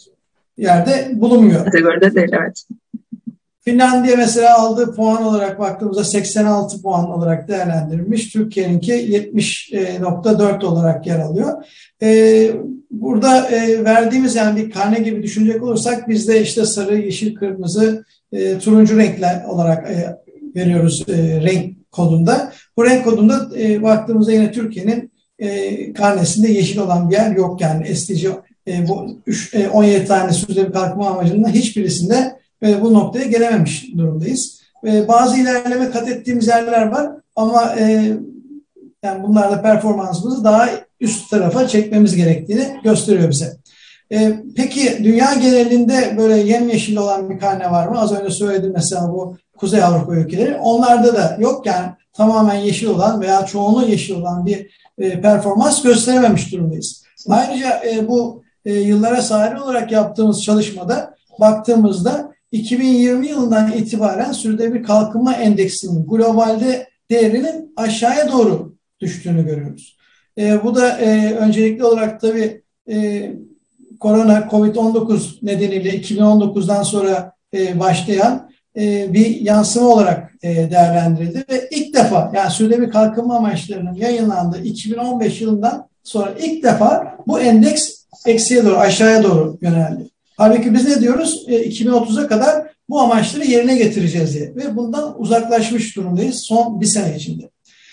[SPEAKER 6] yerde bulunmuyor.
[SPEAKER 2] Kategoride değil, evet.
[SPEAKER 6] Finlandiya mesela aldığı puan olarak baktığımızda seksen altı puan olarak değerlendirilmiş. Türkiye'ninki yetmiş nokta dört olarak yer alıyor. Ee, burada e, verdiğimiz yani bir karne gibi düşünecek olursak bizde işte sarı, yeşil, kırmızı, e, turuncu renkler olarak e, veriyoruz e, renk kodunda. Bu renk kodunda e, baktığımızda yine Türkiye'nin e, karnesinde yeşil olan bir yer yok. Yani S D G e, bu üç, e, on yedi tane sürdürülebilir kalkınma amacının hiçbirisinde e, bu noktaya gelememiş durumdayız. E, bazı ilerleme kat ettiğimiz yerler var ama e, yani bunlarla performansımızı daha üst tarafa çekmemiz gerektiğini gösteriyor bize. E, peki dünya genelinde böyle yemyeşil olan bir karne var mı? Az önce söyledim mesela bu Kuzey Avrupa ülkeleri. Onlarda da yok yani tamamen yeşil olan veya çoğunluğu yeşil olan bir e, performans gösterememiş durumdayız. Ayrıca e, bu e, yıllara sahip olarak yaptığımız çalışmada baktığımızda iki bin yirmi yılından itibaren sürdürülebilir kalkınma endeksinin globalde değerinin aşağıya doğru düştüğünü görüyoruz. E, bu da e, öncelikli olarak tabii e, korona, kovid on dokuz nedeniyle iki bin on dokuzdan sonra e, başlayan e, bir yansıma olarak e, değerlendirildi ve ilk defa yani sürdürülebilir kalkınma amaçlarının yayınlandığı iki bin on beş yılından sonra ilk defa bu endeks eksiye doğru, aşağıya doğru yöneldi. Halbuki biz ne diyoruz? E, iki bin otuza kadar bu amaçları yerine getireceğiz diye ve bundan uzaklaşmış durumdayız son bir sene içinde.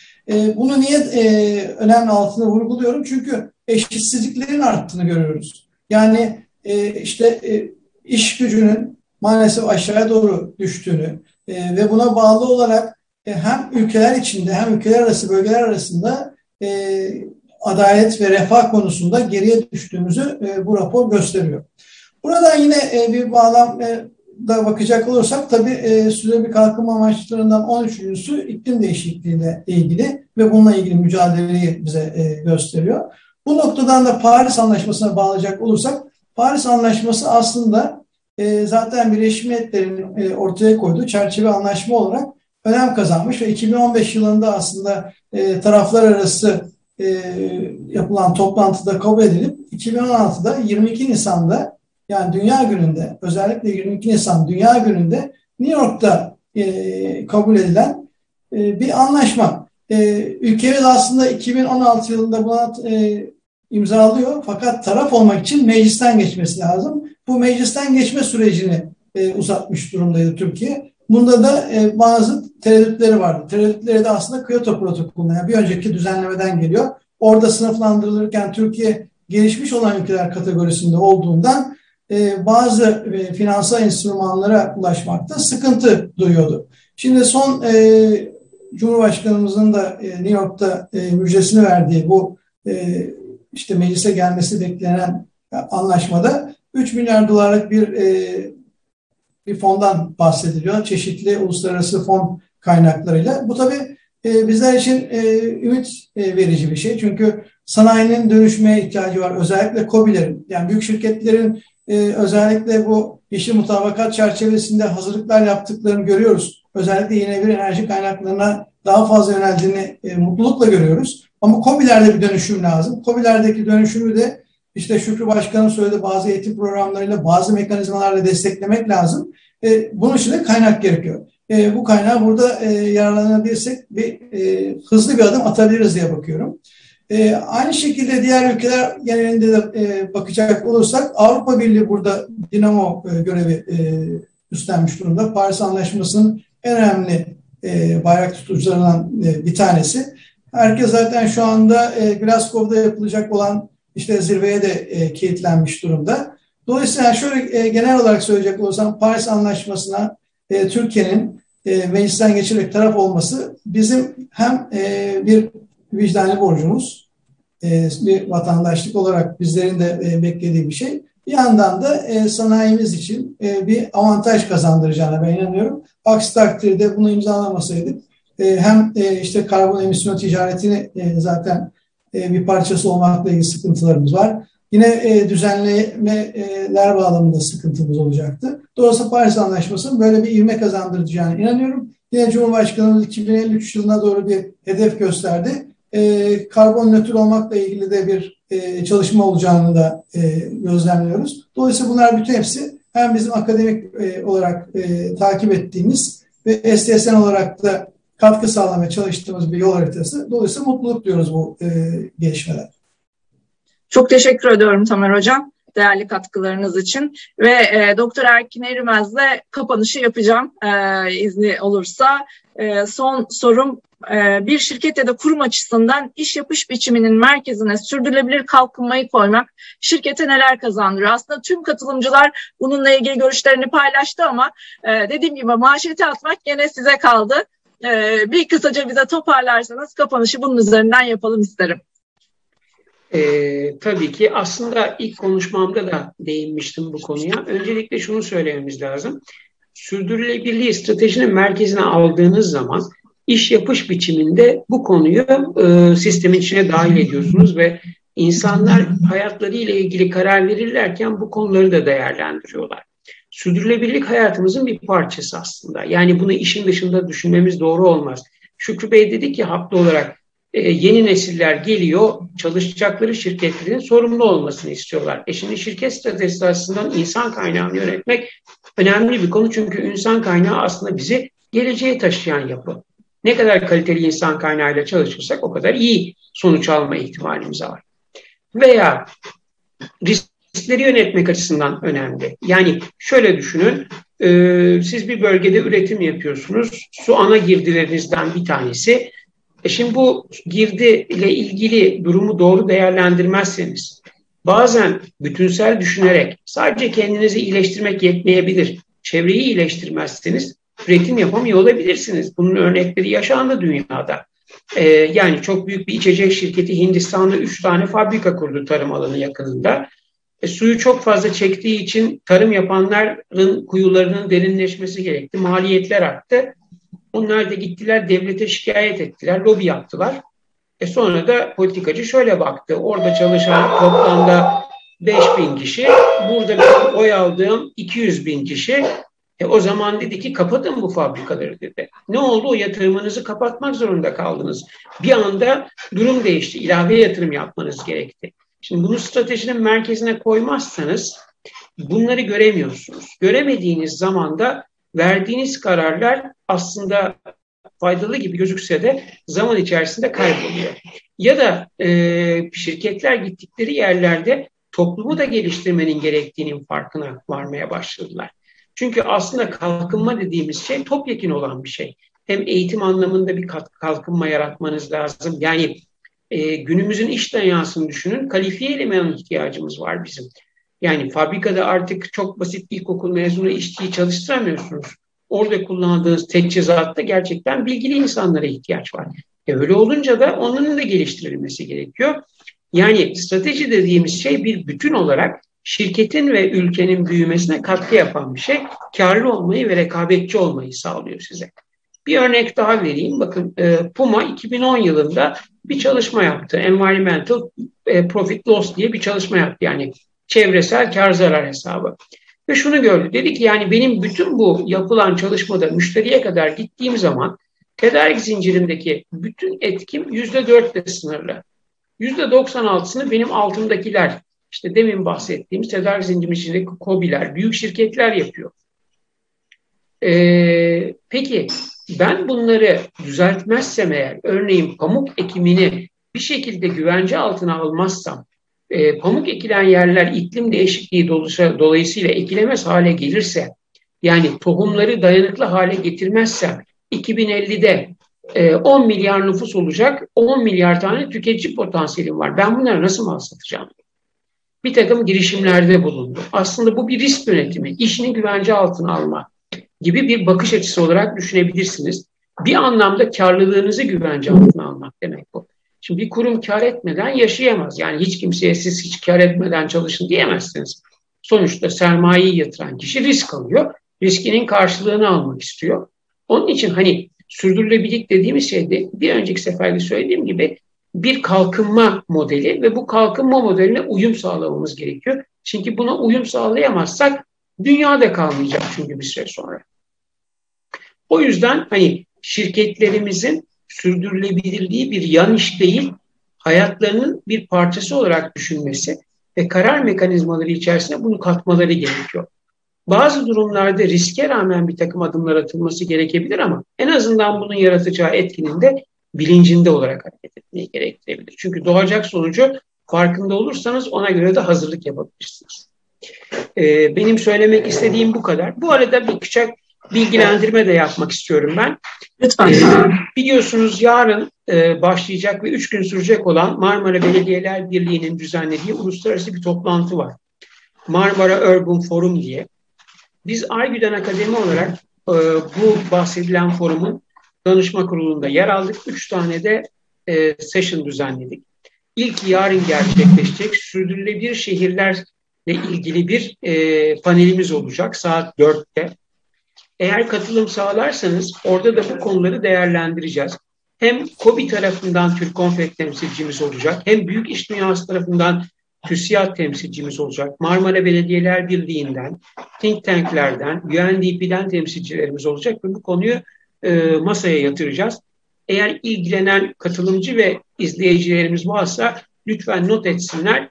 [SPEAKER 6] E, bunu niye e, önemli altını vurguluyorum? Çünkü eşitsizliklerin arttığını görüyoruz. Yani e, işte e, iş gücünün maalesef aşağıya doğru düştüğünü e, ve buna bağlı olarak e, hem ülkeler içinde hem ülkeler arası, bölgeler arasında e, adalet ve refah konusunda geriye düştüğümüzü e, bu rapor gösteriyor. Buradan yine e, bir bağlamda bakacak olursak tabii e, sürdürülebilir kalkınma amaçlarından on üçüncüsü iklim değişikliğiyle ilgili ve bununla ilgili mücadeleyi bize e, gösteriyor. Bu noktadan da Paris Anlaşması'na bağlayacak olursak Paris Anlaşması aslında e, zaten Birleşmiş Milletler'in e, ortaya koyduğu çerçeve anlaşma olarak önem kazanmış ve iki bin on beş yılında aslında e, taraflar arası e, yapılan toplantıda kabul edilip iki bin on altıda yirmi iki Nisan'da yani Dünya Günü'nde özellikle yirmi iki Nisan Dünya Günü'nde New York'ta e, kabul edilen e, bir anlaşma. E, ülkemiz aslında iki bin on altı yılında buna e, imzalıyor fakat taraf olmak için meclisten geçmesi lazım. Bu meclisten geçme sürecini e, uzatmış durumdaydı Türkiye. Bunda da e, bazı tereddütleri vardı. Tereddütleri de aslında Kyoto protokolüne yani bir önceki düzenlemeden geliyor. Orada sınıflandırılırken Türkiye gelişmiş olan ülkeler kategorisinde olduğundan e, bazı e, finansal enstrümanlara ulaşmakta sıkıntı duyuyordu. Şimdi son e, Cumhurbaşkanımızın da e, New York'ta e, müjdesini verdiği bu e, işte meclise gelmesi beklenen anlaşmada üç milyar dolarlık bir e, bir fondan bahsediliyor. Çeşitli uluslararası fon kaynaklarıyla. Bu tabii e, bizler için e, ümit e, verici bir şey. Çünkü sanayinin dönüşmeye ihtiyacı var. Özellikle KOBİ'lerin, yani büyük şirketlerin e, özellikle bu yeşil mutabakat çerçevesinde hazırlıklar yaptıklarını görüyoruz. Özellikle yine bir enerji kaynaklarına daha fazla yöneldiğini e, mutlulukla görüyoruz. Ama KOBİ'lerde bir dönüşüm lazım. KOBİ'lerdeki dönüşümü de İşte Şükrü Başkan'ın söylediği bazı eğitim programlarıyla, bazı mekanizmalarla desteklemek lazım. E, bunun için de kaynak gerekiyor. E, bu kaynağı burada e, yararlanabilirsek bir e, hızlı bir adım atabiliriz diye bakıyorum. E, aynı şekilde diğer ülkeler genelinde de e, bakacak olursak Avrupa Birliği burada dinamo e, görevi e, üstlenmiş durumda. Paris Anlaşması'nın en önemli e, bayrak tutucularından e, bir tanesi. Herkes zaten şu anda e, Glasgow'da yapılacak olan İşte zirveye de e, kilitlenmiş durumda. Dolayısıyla şöyle e, genel olarak söyleyecek olursam Paris Anlaşması'na e, Türkiye'nin e, meclisten geçirerek taraf olması bizim hem e, bir vicdani borcumuz, e, bir vatandaşlık olarak bizlerin de e, beklediği bir şey. Bir yandan da e, sanayimiz için e, bir avantaj kazandıracağına ben inanıyorum. Aksi takdirde bunu imzalamasaydık e, hem e, işte karbon emisyon ticaretini e, zaten bir parçası olmakla ilgili sıkıntılarımız var. Yine e, düzenlemeler bağlamında sıkıntımız olacaktı. Dolayısıyla Paris Anlaşması'nın böyle bir ivme kazandıracağına inanıyorum. Yine Cumhurbaşkanımız iki bin elli üç yılına doğru bir hedef gösterdi. e, karbon nötr olmakla ilgili de bir e, çalışma olacağını da e, gözlemliyoruz. Dolayısıyla bunlar bütün hepsi hem bizim akademik e, olarak e, takip ettiğimiz ve S T S N olarak da katkı sağlamaya çalıştığımız bir yol haritası. Dolayısıyla mutluluk diyoruz bu e, gelişmeler.
[SPEAKER 2] Çok teşekkür ediyorum Tamer Hocam, değerli katkılarınız için ve e, Doktor Erkin Erimez'le kapanışı yapacağım e, izni olursa. E, son sorum, e, bir şirket ya da kurum açısından iş yapış biçiminin merkezine sürdürülebilir kalkınmayı koymak şirkete neler kazandırıyor? Aslında tüm katılımcılar bununla ilgili görüşlerini paylaştı ama e, dediğim gibi manşeti atmak gene size kaldı. E, bir kısaca bize toparlarsanız kapanışı bunun üzerinden yapalım isterim.
[SPEAKER 7] Ee, tabii ki aslında ilk konuşmamda da değinmiştim bu konuya. Öncelikle şunu söylememiz lazım. Sürdürülebilirliği stratejinin merkezine aldığınız zaman iş yapış biçiminde bu konuyu e, sistemin içine dahil ediyorsunuz ve insanlar hayatlarıyla ilgili karar verirlerken bu konuları da değerlendiriyorlar. Sürdürülebilirlik hayatımızın bir parçası aslında. Yani bunu işin dışında düşünmemiz doğru olmaz. Şükrü Bey dedi ki haklı olarak e, yeni nesiller geliyor, çalışacakları şirketlerin sorumlu olmasını istiyorlar. E şimdi şirket stratejisi aslında insan kaynağını yönetmek önemli bir konu. Çünkü insan kaynağı aslında bizi geleceğe taşıyan yapı. Ne kadar kaliteli insan kaynağıyla çalışırsak o kadar iyi sonuç alma ihtimalimiz var. Veya riskleri yönetmek açısından önemli. Yani şöyle düşünün, e, siz bir bölgede üretim yapıyorsunuz. Su ana girdilerinizden bir tanesi. E şimdi bu girdiyle ilgili durumu doğru değerlendirmezseniz, bazen bütünsel düşünerek sadece kendinizi iyileştirmek yetmeyebilir. Çevreyi iyileştirmezseniz üretim yapamıyor olabilirsiniz. Bunun örnekleri yaşandı dünyada. Ee, yani çok büyük bir içecek şirketi Hindistan'da üç tane fabrika kurdu tarım alanı yakınında. E, suyu çok fazla çektiği için tarım yapanların kuyularının derinleşmesi gerekti. Maliyetler arttı. Onlar da gittiler devlete şikayet ettiler, lobi yaptılar. E sonra da politikacı şöyle baktı. Orada çalışan toplamda beş bin kişi, burada bir oy aldığım iki yüz bin kişi. E o zaman dedi ki kapatın bu fabrikaları dedi. Ne oldu? O yatırımınızı kapatmak zorunda kaldınız. Bir anda durum değişti. İlave yatırım yapmanız gerekti. Şimdi bunu stratejinin merkezine koymazsanız bunları göremiyorsunuz. Göremediğiniz zaman da verdiğiniz kararlar aslında faydalı gibi gözükse de zaman içerisinde kayboluyor. Ya da e, şirketler gittikleri yerlerde toplumu da geliştirmenin gerektiğinin farkına varmaya başladılar. Çünkü aslında kalkınma dediğimiz şey topyekün olan bir şey. Hem eğitim anlamında bir kalkınma yaratmanız lazım. Yani e, günümüzün iş dünyasını düşünün. Kalifiye eleman ihtiyacımız var bizim. Yani fabrikada artık çok basit ilkokul mezunu işçiyi çalıştıramıyorsunuz. Orada kullandığınız teçhizatta gerçekten bilgili insanlara ihtiyaç var. E öyle olunca da onun da geliştirilmesi gerekiyor. Yani strateji dediğimiz şey bir bütün olarak şirketin ve ülkenin büyümesine katkı yapan bir şey. Karlı olmayı ve rekabetçi olmayı sağlıyor size. Bir örnek daha vereyim. Bakın Puma iki bin on yılında bir çalışma yaptı. Environmental Profit Loss diye bir çalışma yaptı. Yani çevresel kar zarar hesabı. Ve şunu gördü. Dedi ki yani benim bütün bu yapılan çalışmada müşteriye kadar gittiğim zaman tedarik zincirindeki bütün etkim yüzde dörtle sınırlı. yüzde doksan altısını benim altımdakiler, işte demin bahsettiğimiz tedarik zincirinin içindeki KOBİ'ler, büyük şirketler yapıyor. Ee, peki ben bunları düzeltmezsem eğer, örneğin pamuk ekimini bir şekilde güvence altına almazsam, e, pamuk ekilen yerler iklim değişikliği dolayısıyla ekilemez hale gelirse, yani tohumları dayanıklı hale getirmezsem, iki bin ellide e, on milyar nüfus olacak, on milyar tane tüketici potansiyelim var. Ben bunları nasıl mal satacağım? Bir takım girişimlerde bulundu. Aslında bu bir risk yönetimi, işini güvence altına alma gibi bir bakış açısı olarak düşünebilirsiniz. Bir anlamda karlılığınızı güvence altına almak demek bu. Şimdi bir kurum kar etmeden yaşayamaz. Yani hiç kimseye siz hiç kar etmeden çalışın diyemezsiniz. Sonuçta sermayeyi yatıran kişi risk alıyor. Riskinin karşılığını almak istiyor. Onun için hani sürdürülebilirlik dediğimiz şeyde bir önceki seferde söylediğim gibi bir kalkınma modeli ve bu kalkınma modeline uyum sağlamamız gerekiyor. Çünkü buna uyum sağlayamazsak dünyada kalmayacak çünkü bir süre sonra. O yüzden hani şirketlerimizin sürdürülebilirliği bir yan iş değil, hayatlarının bir parçası olarak düşünmesi ve karar mekanizmaları içerisinde bunu katmaları gerekiyor. Bazı durumlarda riske rağmen bir takım adımlar atılması gerekebilir ama en azından bunun yaratacağı etkinin de bilincinde olarak hareket etmeyi gerektirebilir. Çünkü doğacak sonucu farkında olursanız ona göre de hazırlık yapabilirsiniz. Ee, benim söylemek istediğim bu kadar. Bu arada bir küçük bilgilendirme de yapmak istiyorum ben.
[SPEAKER 2] Lütfen.
[SPEAKER 7] Ee, biliyorsunuz yarın e, başlayacak ve üç gün sürecek olan Marmara Belediyeler Birliği'nin düzenlediği uluslararası bir toplantı var. Marmara Urban Forum diye. Biz Argüden Akademi olarak e, bu bahsedilen forumun danışma kurulunda yer aldık. Üç tane de e, session düzenledik. İlk yarın gerçekleşecek sürdürülebilir şehirlerle ilgili bir e, panelimiz olacak saat dörtte. Eğer katılım sağlarsanız orada da bu konuları değerlendireceğiz. Hem KOBİ tarafından Türkonfet temsilcimiz olacak, hem Büyük İş Dünyası tarafından TÜSİAD temsilcimiz olacak, Marmara Belediyeler Birliği'nden, think tank'lerden, U N D P'den temsilcilerimiz olacak ve bu konuyu e, masaya yatıracağız. Eğer ilgilenen katılımcı ve izleyicilerimiz varsa lütfen not etsinler.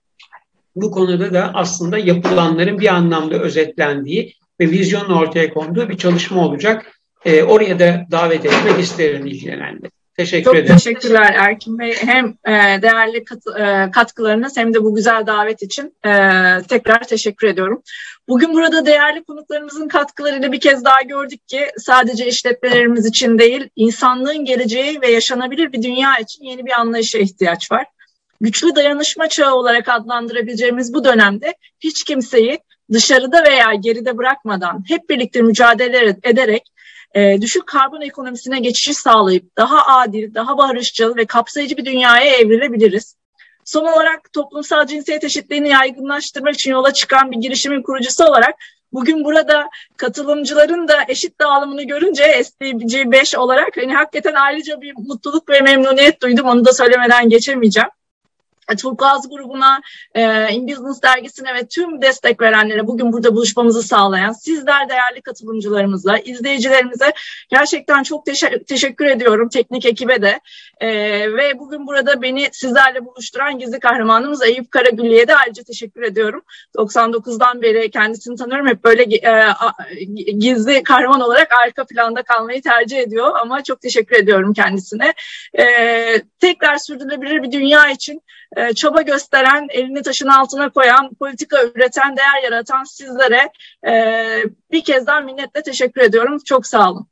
[SPEAKER 7] Bu konuda da aslında yapılanların bir anlamda özetlendiği ve vizyonun ortaya konduğu bir çalışma olacak. E, oraya da davet etmek isterim ilgilenenleri. Teşekkür
[SPEAKER 2] Çok
[SPEAKER 7] ederim.
[SPEAKER 2] teşekkürler Erkin Bey. Hem e, değerli kat, e, katkılarınız hem de bu güzel davet için e, tekrar teşekkür ediyorum. Bugün burada değerli konuklarımızın katkılarıyla bir kez daha gördük ki sadece işletmelerimiz için değil, insanlığın geleceği ve yaşanabilir bir dünya için yeni bir anlayışa ihtiyaç var. Güçlü dayanışma çağı olarak adlandırabileceğimiz bu dönemde hiç kimseyi dışarıda veya geride bırakmadan hep birlikte mücadele ederek e, düşük karbon ekonomisine geçişi sağlayıp daha adil, daha barışçıl ve kapsayıcı bir dünyaya evrilebiliriz. Son olarak toplumsal cinsiyet eşitliğini yaygınlaştırmak için yola çıkan bir girişimin kurucusu olarak bugün burada katılımcıların da eşit dağılımını görünce S D G beş olarak hani hakikaten ayrıca bir mutluluk ve memnuniyet duydum. Onu da söylemeden geçemeyeceğim. Turkuaz grubuna, e, In Business dergisine ve tüm destek verenlere bugün burada buluşmamızı sağlayan sizler değerli katılımcılarımıza, izleyicilerimize gerçekten çok teşe- teşekkür ediyorum. Teknik ekibe de e, ve bugün burada beni sizlerle buluşturan gizli kahramanımız Eyüp Karagüllü'ye de ayrıca teşekkür ediyorum. doksan dokuzdan beri kendisini tanıyorum. Hep böyle e, gizli kahraman olarak arka planda kalmayı tercih ediyor ama çok teşekkür ediyorum kendisine. E, tekrar sürdürülebilir bir dünya için çaba gösteren, elini taşın altına koyan, politika üreten, değer yaratan sizlere bir kez daha minnetle teşekkür ediyorum. Çok sağ olun.